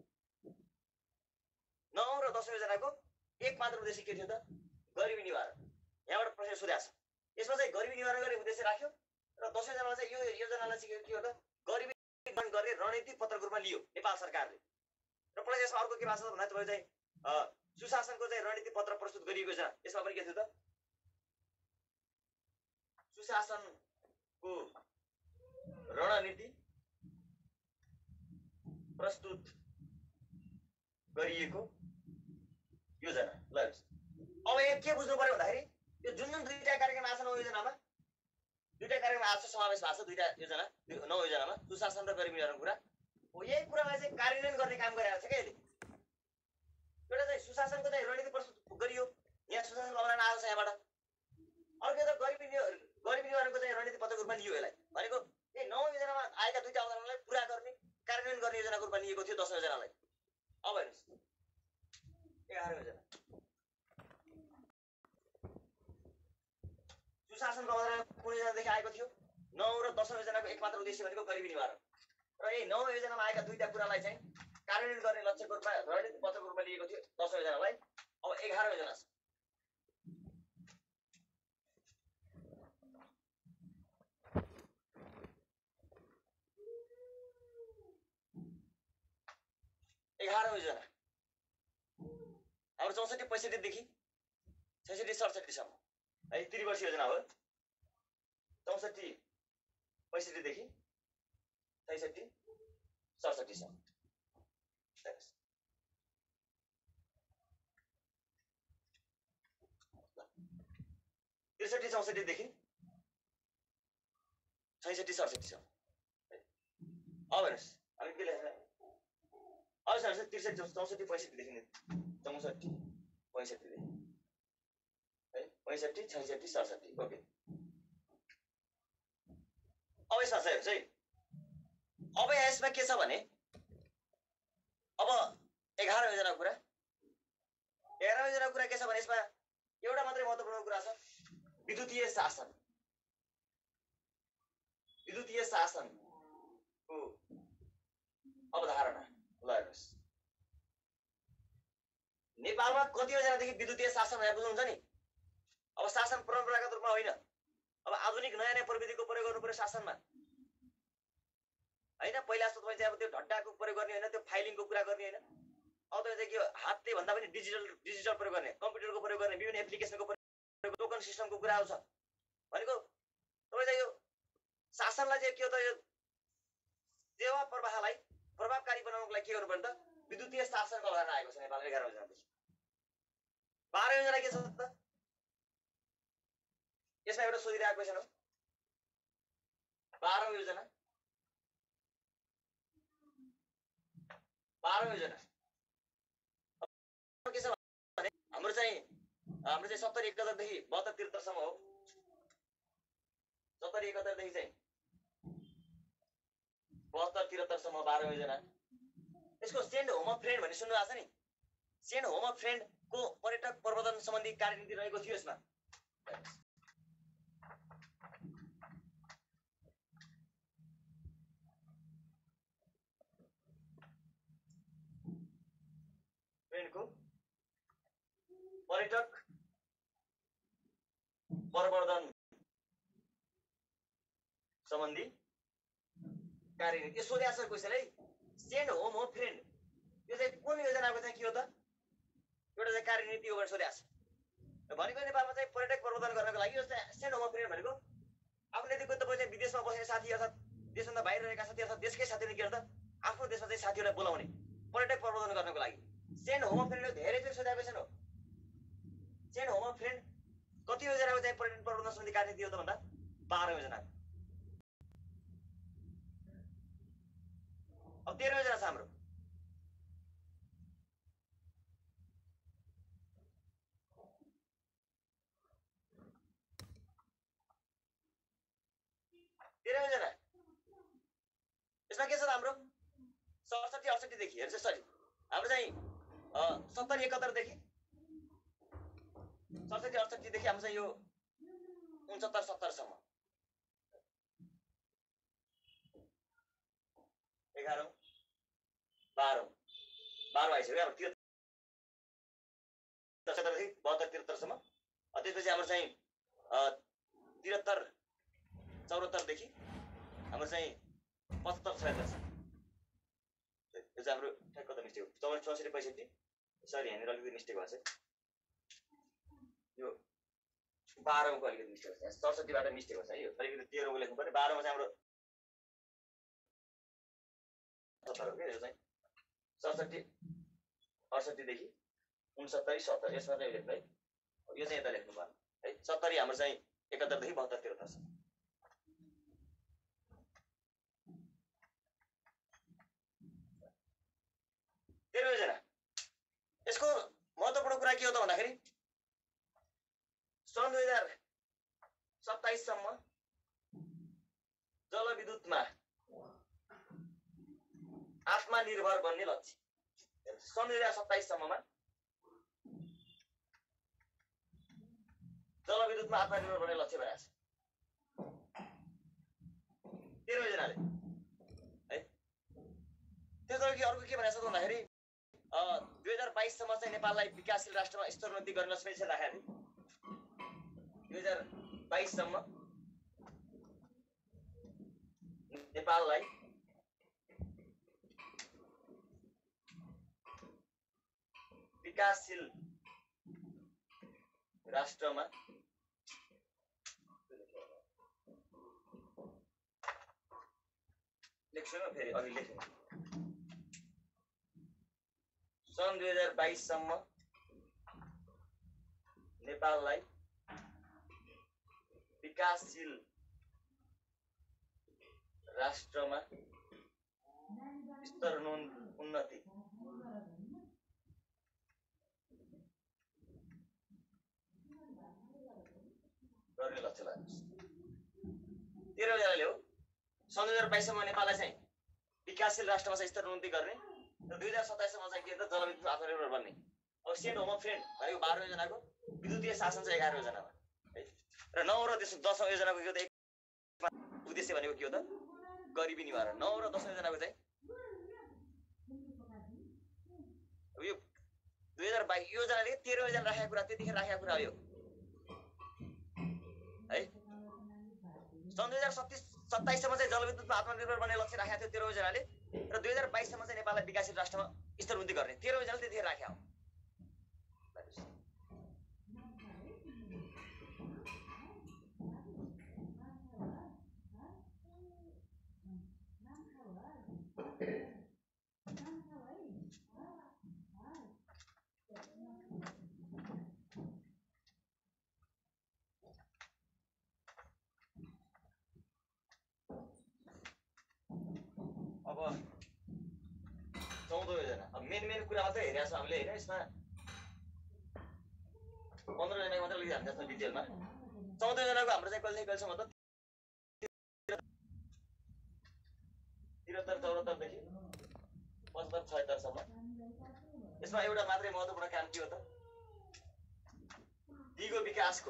9औं र 10औं योजनाको एक मात्र उद्देश्य के थियो त गरिबी निवारण यहाँबाट प्रश्न सोधेको छ यसमा चाहिँ गरिबी निवारण गर्ने उद्देश्य राख्यो र 10औं योजनामा चाहिँ यो योजनालाई चाहिँ के हो त गरिबी निवारण गर्ने रणनीति पत्रको रूपमा लियो नेपाल सरकारले र प्लस यसमा अर्को के भाषा भन्दा तपाईँ चाहिँ सुशासनको चाहिँ रणनीति पत्र प्रस्तुत गरिएको छ यसमा पनि के थियो त सुशासनको रणनीति प्रस्तुत गरिएको योजना ल अब यहाँ के बुझ्नु पर्यो भन्दाखेरि यो जुन दुईटा कार्यक्रम आछ 9 योजनामा दुईटा कार्यक्रम आज समावेश भएको छ दुईटा योजना 9 योजनामा सुशासन र गरिबी निवारण कुरा हो यही कुरालाई चाहिँ कार्यान्वयन गर्ने काम गरिरहेको छ के अहिले एउटा चाहिँ सुशासनको चाहिँ रणनीति प्रस्तुत गरियो यहाँ सुशासन अभियान आएको छ यहाँबाट अर्को त गरिबी निवारणको चाहिँ रणनीति पत्रको रूपमा लियो यसलाई भनेको यही 9 योजनामा आएका दुईटा अवधारणालाई पुरा गर्ने कार्यान्वयन गर्ने योजनाको रूपमा लिएको थियो 10 योजनालाई अब हेर्नुहोस् 11 योजना सुशासनको अवधारणा कुन योजनादेखि आएको थियो 9 र 10औं योजनाको एकमात्र उद्देश्य भनेको गरिबी निवारण र यही 9औं योजनामा आएका दुईटा कुरालाई चाहिँ कार्यान्वयन गर्ने लक्ष्यको रूपमा रणनीति पत्रको रूपमा लिएको थियो 10औं योजनालाई अब 11औं योजना छ 11औं योजना हाम्रो 64-65 देखि 66-67 सम्म है त्रिवर्षीय योजना हो 64-65 देखि 66-67 सम्म 63-64 देखि 66-67 सम्म अब हेर्नुहोस् हामी के लेख्छौँ अब सर 63-64-65 देखि 64-65 देखि है 65-66-67 ओके अब यसमा चाहिँ अब यसमा के छ भने अब 11औं योजनाको कुरा 11औं योजनाको कुरा के छ भने यसमा एउटा मात्रै महत्त्वपूर्ण कुरा छ विद्युतीय शासनको अवधारणा ल हेर्नुहोस् नेपालमा कति योजनादेखि विद्युतीय शासन भनेर बुझ्नुहुन्छ नि अब शासन परम्परागत रूपमा होइन अब आधुनिक नयाँ प्रविधिको प्रयोग गर्नु पर्यो शासनमा हैन पहिला जस्तो तपाईँ चाहिँ अब त्यो ढड्डाको प्रयोग गर्ने होइन त्यो फाइलिङको कुरा गर्ने होइन अब तपाईँ चाहिँ के हातले भन्दा पनि डिजिटल प्रयोग गर्ने कम्प्युटरको प्रयोग गर्ने विभिन्न एप्लिकेसनको प्रयोग टोकन सिस्टमको कुरा आउँछ भनेको तपाईँ चाहिँ यो शासनलाई चाहिँ के हो त यो सेवा प्रवाहलाई प्रभावकारी बनाउनको लागि के गर्नु पर्यो त विद्युतीय शासनको अवधारणा आएको छ नेपालमा 11औं योजनादेखि 12औं योजना के छ त यसमा एउटा सोधिरहेको क्वेशन हो 12औं योजना के छ भने हाम्रो चाहिँ 70-71 देखि 72-73 सम्म हो 70-71 देखि चाहिँ 72-73 सम्म 12औं योजना यसको सेन्ड होम अफ फ्रेन्ड भन्ने सुन्नु भएको छ नि सेन्ड होम अफ फ्रेन्ड को पर्यटक प्रबन्धन सम्बन्धी कार्यनीति रहेको थियो यसमा फ्रेन्डको पर्यटक प्रबन्धन सम्बन्धी कार्यनीति सोधेको छ क्वेशन है सेन्ड होम अफ फ्रेन्ड यो चाहिँ कुन योजनाको चाहिँ के हो त एउटा चाहिँ कार्यनीति हो भनेर सोधेको छ भनेको नेपालमा चाहिँ पर्यटक प्रवर्धन गर्नको लागि यो सेन्ट होम फ्रेन्ड भनेको आफ्नो यदि कोही तपाईँ चाहिँ विदेशमा बस्ने साथी अर्थात् देशभन्दा बाहिर रहेका साथी अर्थात् देशकै साथीहरू के अर्थात आफ्नो देशमा चाहिँ साथीहरूलाई बोलाउने पर्यटक प्रवर्धन गर्नको लागि सेन्ट होम फ्रेन्ड धेरै पेर सोधेको छैन सेन्ट होम फ्रेन्ड कति योजनाको चाहिँ पर्यटन प्रवर्धन समिति कार्य दियो त भन्दा 12 योजना अब 13 योजना छ हाम्रो योजना यसमा के छ हाम्रो 67-68 देखि हेर्छ सरी हाम्रो चाहिँ 70-71 देखि 67-68 देखि हाम्रो चाहिँ यो 69-70 सम्म 11 12 आइसक्यो अब 72-73 सम्म त्यसपछि हाम्रो चाहिँ 73-74 देखि हाम्रो चाहिँ 75-76 यो चाहिँ हाम्रो ठ्याक्क त मिस्टेक हो 64-65 सरी यहाँनिर अलिकति मिस्टेक भएको छ यो 12 को अलिकति मिस्टेक छ 67 बाट मिस्टेक भएको छ यो अलिकति 13 को लेख्नु पर्ने 12 मा चाहिँ हाम्रो 70 हो के यो चाहिँ 67-68 देखि 69-70 यसमा चाहिँ लेख्नु है यो चाहिँ यता लेख्नु पर्ने है 70 हाम्रो चाहिँ 71 देखि 72-73 छ योजना यसको महत्त्वपूर्ण कुरा के हो त भन्दाखेरि सन् 2027 सम्म जलविद्युतमा आत्मनिर्भर बन्ने लक्ष्य सन् 2027 सम्ममा जलविद्युतमा आत्मनिर्भर बन्ने लक्ष्य बनाएको छ 13 योजनाले है त्यसपछि अर्को के भनेको छ त भन्दाखेरि 2022 सम्म चाहिँ नेपाललाई विकासशील राष्ट्रमा स्तरोन्नति गर्न लक्ष्य राखेको थियो 2022 सम्म नेपाललाई विकासशील राष्ट्रमा लेख्छु न फेरि अघि लेख्नु सन् 2022 सम्म नेपाललाई विकासशील राष्ट्रमा स्तरोन्नति गर्ने लक्ष्य लाग्छ 13 जनाले हो सन् 2022 सम्म नेपाललाई चाहिँ विकासशील राष्ट्रमा चाहिँ स्तरोन्नति गर्ने र 2027 सम्म चाहिँ के त जलविद्युत आत्मनिर्भर बन्ने अब सेन्ट होम फ्रेन्ड भनेको 12 योजनाको विद्युतीय शासन चाहिँ 11 योजनामा है र 9 र 10 योजनाको के हो त उद्देश्य भनेको के हो त गरिबी निवारण 9 र 10 योजनाको चाहिँ अब यो 2022 योजनाले 13 योजना राखेको कुरा त्यतिखेर राखेको कुरा हो यो है सन् 2027 सम्म चाहिँ जलविद्युतमा आत्मनिर्भर बन्ने लक्ष्य राखेको थियो 13 योजनाले र 2022 सम्म चाहिँ नेपाललाई विकासशील राष्ट्रमा स्तरोन्नति गर्ने 13 योजनाले त्यतिखेर राखेको हो अब 14 योजना अब मेन कुरा मात्रै हेरेको छ हामीले हैन यसमा 15 जनाको मात्र लेखिहाल्छ त्यसमा डिटेलमा 14 जनाको हाम्रो चाहिँ कहिलेसम्म त 73-74 देखि 75-76 सम्म यसमा एउटा मात्रै महत्त्वपूर्ण काम के हो त दिगो विकासको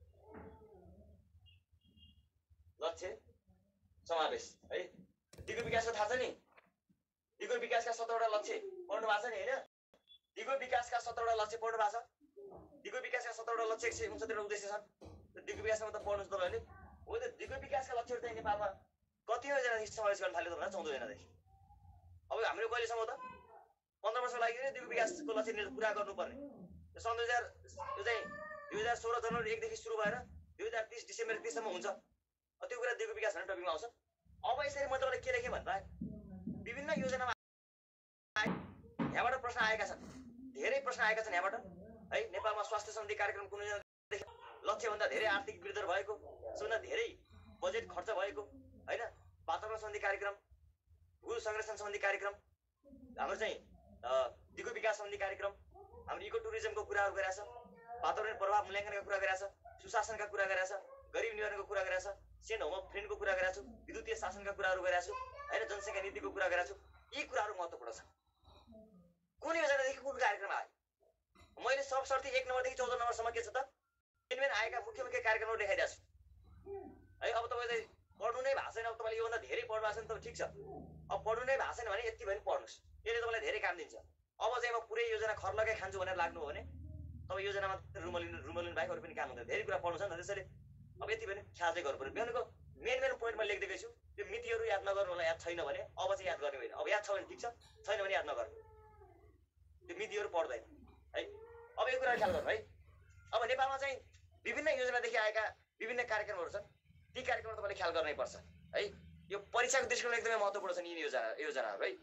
लक्ष्य समावेश है दिगो विकासको थाहा छ नि दिगो विकासका 17वटा लक्ष्य पढ्नु भएको छ नि हैन दिगो विकासका 17वटा लक्ष्य पढ्नु भएको छ दिगो विकासका 17वटा लक्ष्य 169 उद्देश्य छन् दिगो विकासमा त पढ्नुस् तपाईहरुले हो त दिगो विकासका लक्ष्यहरु चाहिँ नेपालमा कति योजना समावेश गर्न थाल्यो त भन्दा 14 जना देखि अब हामीले कहिलेसम्म त 15 वर्षको लागि दिगो विकासको लक्ष्य पुरा गर्नुपर्ने सन् 2000 यो चाहिँ 2016 जनवरी 1 देखि सुरु भएर 2030 डिसेम्बर 30 सम्म हुन्छ। त्यो कुरा दिगो विकास भन्ने टपिकमा आउँछ। अब यसरी म तपाईँलाई के लेखेँ भन्दा विभिन्न योजनामा यहाँबाट प्रश्न आएका छन्, धेरै प्रश्न आएका छन् यहाँबाट है। नेपालमा स्वास्थ्य सम्बन्धी कार्यक्रम कुन योजनादेखि लक्ष्यभन्दा धेरै आर्थिक वृद्धि भएको, सबभन्दा धेरै बजेट खर्च भएको हैन, वातावरण सम्बन्धी कार्यक्रम, भू संरक्षण सम्बन्धी कार्यक्रम, हाम्रो चाहिँ दिगो विकास सम्बन्धी कार्यक्रम, हाम्रो इको टुरिज्मको कुराहरू गरेछ, वातावरण प्रभाव मूल्याङ्कनका कुरा गरेछ, सुशासनका कुरा गरेछ, गरिब निवारणको कुरा गरेछ, सेन्ड होम अफ फ्रेन्डको कुरा गरेछु, विद्युतीय शासनका कुराहरू गरेछु हैन, जनसङ्ख्या नीतिको कुरा गरेछु। यी कुराहरू महत्त्वपूर्ण छन्। कुन योजनादेखि कुन कार्यक्रम आयो, मैले सब शर्ती 1 नम्बरदेखि 14 नम्बरसम्म के छ त मेन आएका मुख्य मुख्य कार्यक्रमहरू देखाइदिएको छु है। अब तपाईँले पढ्नु नै भएको छैन, अब तपाईँले योभन्दा धेरै पढ्नु भएको छैन त ठिक छ, अब पढ्नु नै भएको छैन भने यति भने पढ्नुहोस्, त्यसले तपाईँलाई धेरै काम दिन्छ। अब चाहिँ म पुरै योजना खर्लकै खान्छु भनेर लाग्नु हो भने तपाईँ योजनामा रुमलिनु बाहेक अरू पनि काम हुँदैन, धेरै कुरा पढ्नु छ नि त। त्यसैले अब यति भने ख्याल चाहिँ गर्नु पऱ्यो। बिहानको मेन पोइन्ट म लेखिदिएकै छु। त्यो मितिहरू याद नगर्नु होला, याद छैन भने अब चाहिँ याद गर्ने होइन। अब याद छ भने ठिक छ, छैन भने याद नगर्नु, त्यो मितिहरू पढ्दैन है। अब यो कुरा ख्याल गर्नु है। अब नेपालमा चाहिँ विभिन्न योजनादेखि आएका विभिन्न कार्यक्रमहरू छन्, ती कार्यक्रमहरू तपाईँले ख्याल गर्नै पर्छ है। यो परीक्षाको दृष्टिकोण एकदमै महत्त्वपूर्ण छन् यी योजनाहरू है।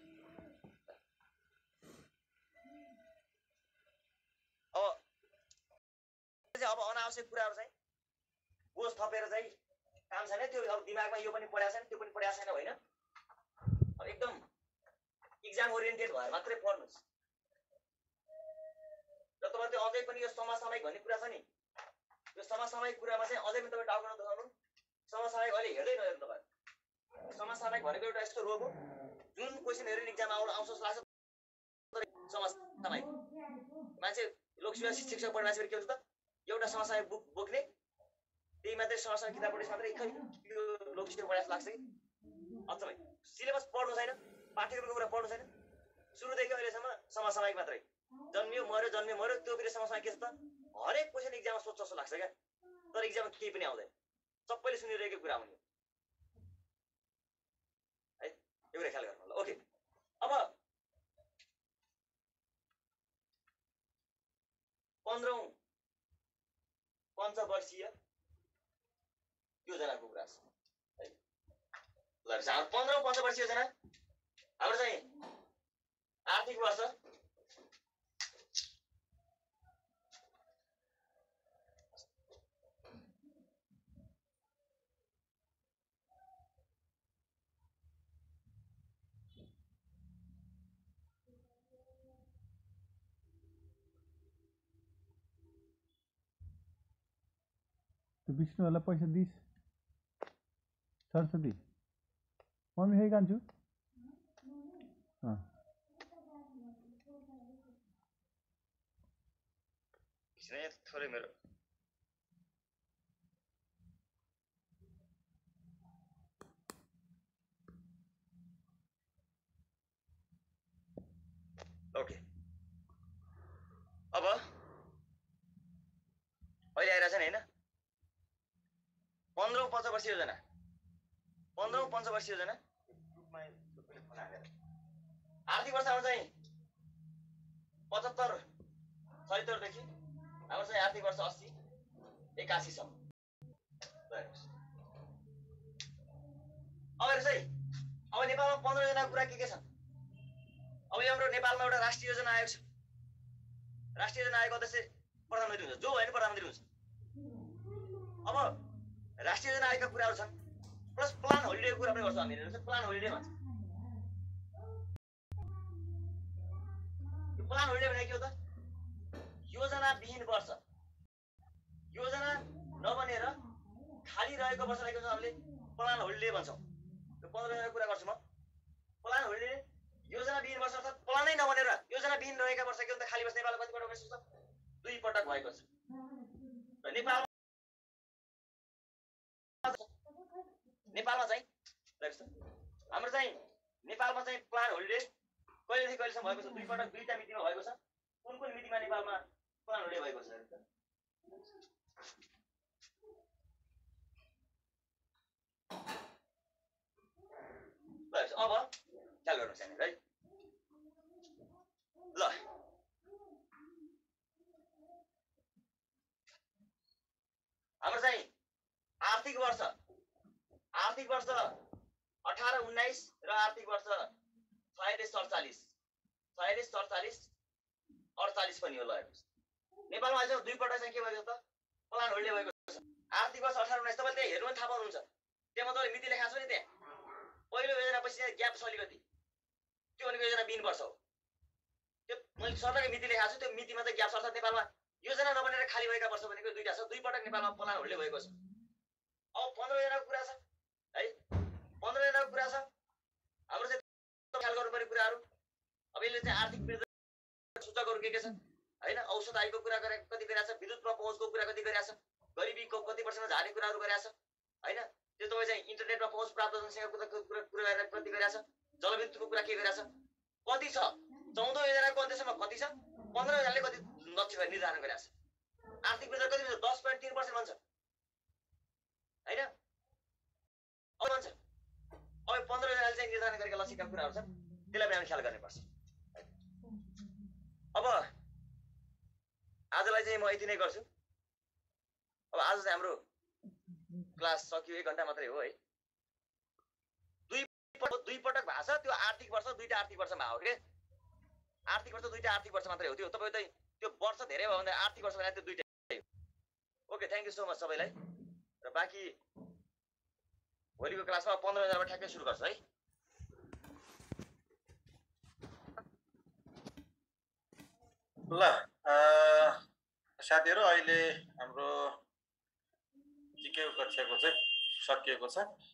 अब अनावश्यक कुराहरू चाहिँ बोझ थपेर चाहिँ काम छैन, त्यो अब दिमागमा यो पनि पढाएको छैन त्यो पनि पढाएको छैन होइन। अब एकदम इक्जाम ओरिएन्टेड भएर मात्रै पढ्नुहोस्। र तपाईँ त्यो अझै पनि यो समसामयिक भन्ने कुरा छ नि, यो समसामयिक कुरामा चाहिँ अझै पनि तपाईँ डाउट गर्न देखाउनु। समसामयिक अहिले हेर्दै नहेर्नु तपाईँ। समसामयिक भनेको एउटा यस्तो रोग हो जुन क्वेसन हेरेर इक्जाम आउँछ जस्तो लाग्छ। समसामयिक मान्छे लोकसेवा शिक्षक पढ्ने मान्छेहरू के हुन्छ त, एउटा समसामयिक बुक बोक्ने, त्यही मात्रै समसामयिक किताब पढेपछि मात्रै खै यो लोकसेवा पढाएको लाग्छ कि अचम्मै। सिलेबस पढ्नु छैन, पाठ्यक्रमको कुरा पढ्नु छैन, सुरुदेखि अहिलेसम्म समसामयिक मात्रै। जन्मियो मऱ्यो त्यो फेरि समसामयिक के छ त, हरेक क्वेसन इक्जाममा सोध्छ जस्तो लाग्छ क्या, तर इक्जाममा केही पनि आउँदैन, सबैले सुनिरहेको कुरा हुने है। यो कुरा ख्याल गर्नु होला। ओके, अब 15औं पञ्चवर्षीय योजनाको कुरा छ है। ल 15औं पञ्चवर्षीय योजना हाम्रो चाहिँ आर्थिक वर्ष त्यो विष्णुहरूलाई पैसा दिइस् सरस्वती मम्मी खै कान्छु थोरै मेरो ओके। अब अहिले आइरहेछ नि होइन 15औं पञ्चवर्षीय योजना। 15औं पञ्चवर्षीय योजना आर्थिक वर्षमा चाहिँ 75-76 देखि हाम्रो चाहिँ आर्थिक वर्ष 80-81 सम्म। अब हेर्नुहोस् है, अब नेपालमा 15 योजनाको कुरा के छन्। अब यो हाम्रो नेपालमा एउटा राष्ट्रिय योजना आएको छ। राष्ट्रिय योजना आएको अध्यक्ष प्रधानमन्त्री हुन्छ, जो होइन प्रधानमन्त्री हुन्छ। अब राष्ट्रिय योजना आएका कुराहरू छन्, प्लस प्लान होलिडेको कुरा पनि गर्छौँ हामी। हेर्नुहोस्, प्लान होलिडे भन्छ। यो प्लान होलिडे भनेको के हो त, योजनाविहीन वर्ष, योजना नबनेर खाली रहेको वर्षलाई के भन्छ हामीले प्लान होलिडे भन्छौँ। यो 15 योजनाको कुरा गर्छु म। प्लान होलिडे योजनाविहीन वर्ष अर्थात् प्लानै नबनेर योजनाविहीन रहेका वर्ष के हुन्छ, खाली वर्ष नेपालमा कतिपल्ट भएको छ, 2 पटक भएको छ। र नेपालमा चाहिँ हाम्रो चाहिँ नेपालमा चाहिँ प्लान होलिडे कहिलेदेखि कहिलेसम्म भएको छ, 2 पटक 2टा मितिमा भएको छ। कुन कुन मितिमा नेपालमा प्लान होलिडे भएको छ अब ख्याल गर्नुहोस् है। ल हाम्रो चाहिँ आर्थिक वर्ष 18-19 र आर्थिक वर्ष 46-47 पनि हो। ल नेपालमा अझ दुई पटक चाहिँ के भएको त प्लान होल्डले भएको छ। आर्थिक वर्ष 18-19 तपाईँले त्यहाँ हेर्नु पनि थाहा पाउनुहुन्छ। त्यहाँ तपाईँले मिति लेखाएको छ नि, त्यहाँ पहिलो योजना पछि ग्याप छ अलिकति, त्यो भनेको योजना बिन वर्ष हो। त्यो मैले सरलाई मिति लेखाएको छु, त्यो मितिमा चाहिँ ग्याप छ। अर्थात् नेपालमा योजना नबनेर खाली भएका वर्ष भनेको दुईटा छ, दुई पटक नेपालमा प्लान होल्डले भएको छ। अब 15 जनाको कुरा छ है, 15 जनाको कुरा छ। हाम्रो चाहिँ ख्याल गर्नुपर्ने कुराहरू अब यसले चाहिँ आर्थिक सूचकहरू के छन् हैन, औसत आयको कुरा गरे कति गरिरहेछ, विद्युतमा पहुँचको कुरा कति गरिरहेछ, गरिबीको कति पर्सेन्ट झार्ने कुराहरू गरिरहेछ हैन, त्यो तपाईँ चाहिँ इन्टरनेटमा पहुँच प्राप्त जनसङ्ख्याको कुरा गरेर कति गरिरहेछ, जलविद्युतको कुरा के गरिरहेछ, कति छ 14 योजनाको अन्त्यसम्म कति छ, 15 योजनाले कति लक्ष्य निर्धारण गरिरहेछ। आर्थिक वृद्धि कति भन्छ 10.3% भन्छ हैन, अब भन्छ अब 15 योजनाले चाहिँ निर्धारण गरेका लक्ष्यका कुराहरू छन्, त्यसलाई पनि हामी ख्याल गर्नुपर्छ। अब आजलाई चाहिँ म यति नै गर्छु। अब आज चाहिँ हाम्रो क्लास सकियो, 1 घण्टा मात्रै हो है। दुई पटक भएको छ, त्यो आर्थिक वर्ष दुईटा आर्थिक वर्षमा हो के, आर्थिक वर्ष दुईटा आर्थिक वर्ष मात्रै हो। त्यो तपाईँ चाहिँ त्यो वर्ष धेरै भयो भने आर्थिक वर्ष भने त्यो दुईटै हो। Okay, thank you so much सबैलाई। र बाँकी भोलिको क्लासमा 15 जनाबाट ठ्याक्कै सुरु गर्छ है। ल साथीहरू, अहिले हाम्रो जिके कक्षाको चाहिँ सकिएको छ।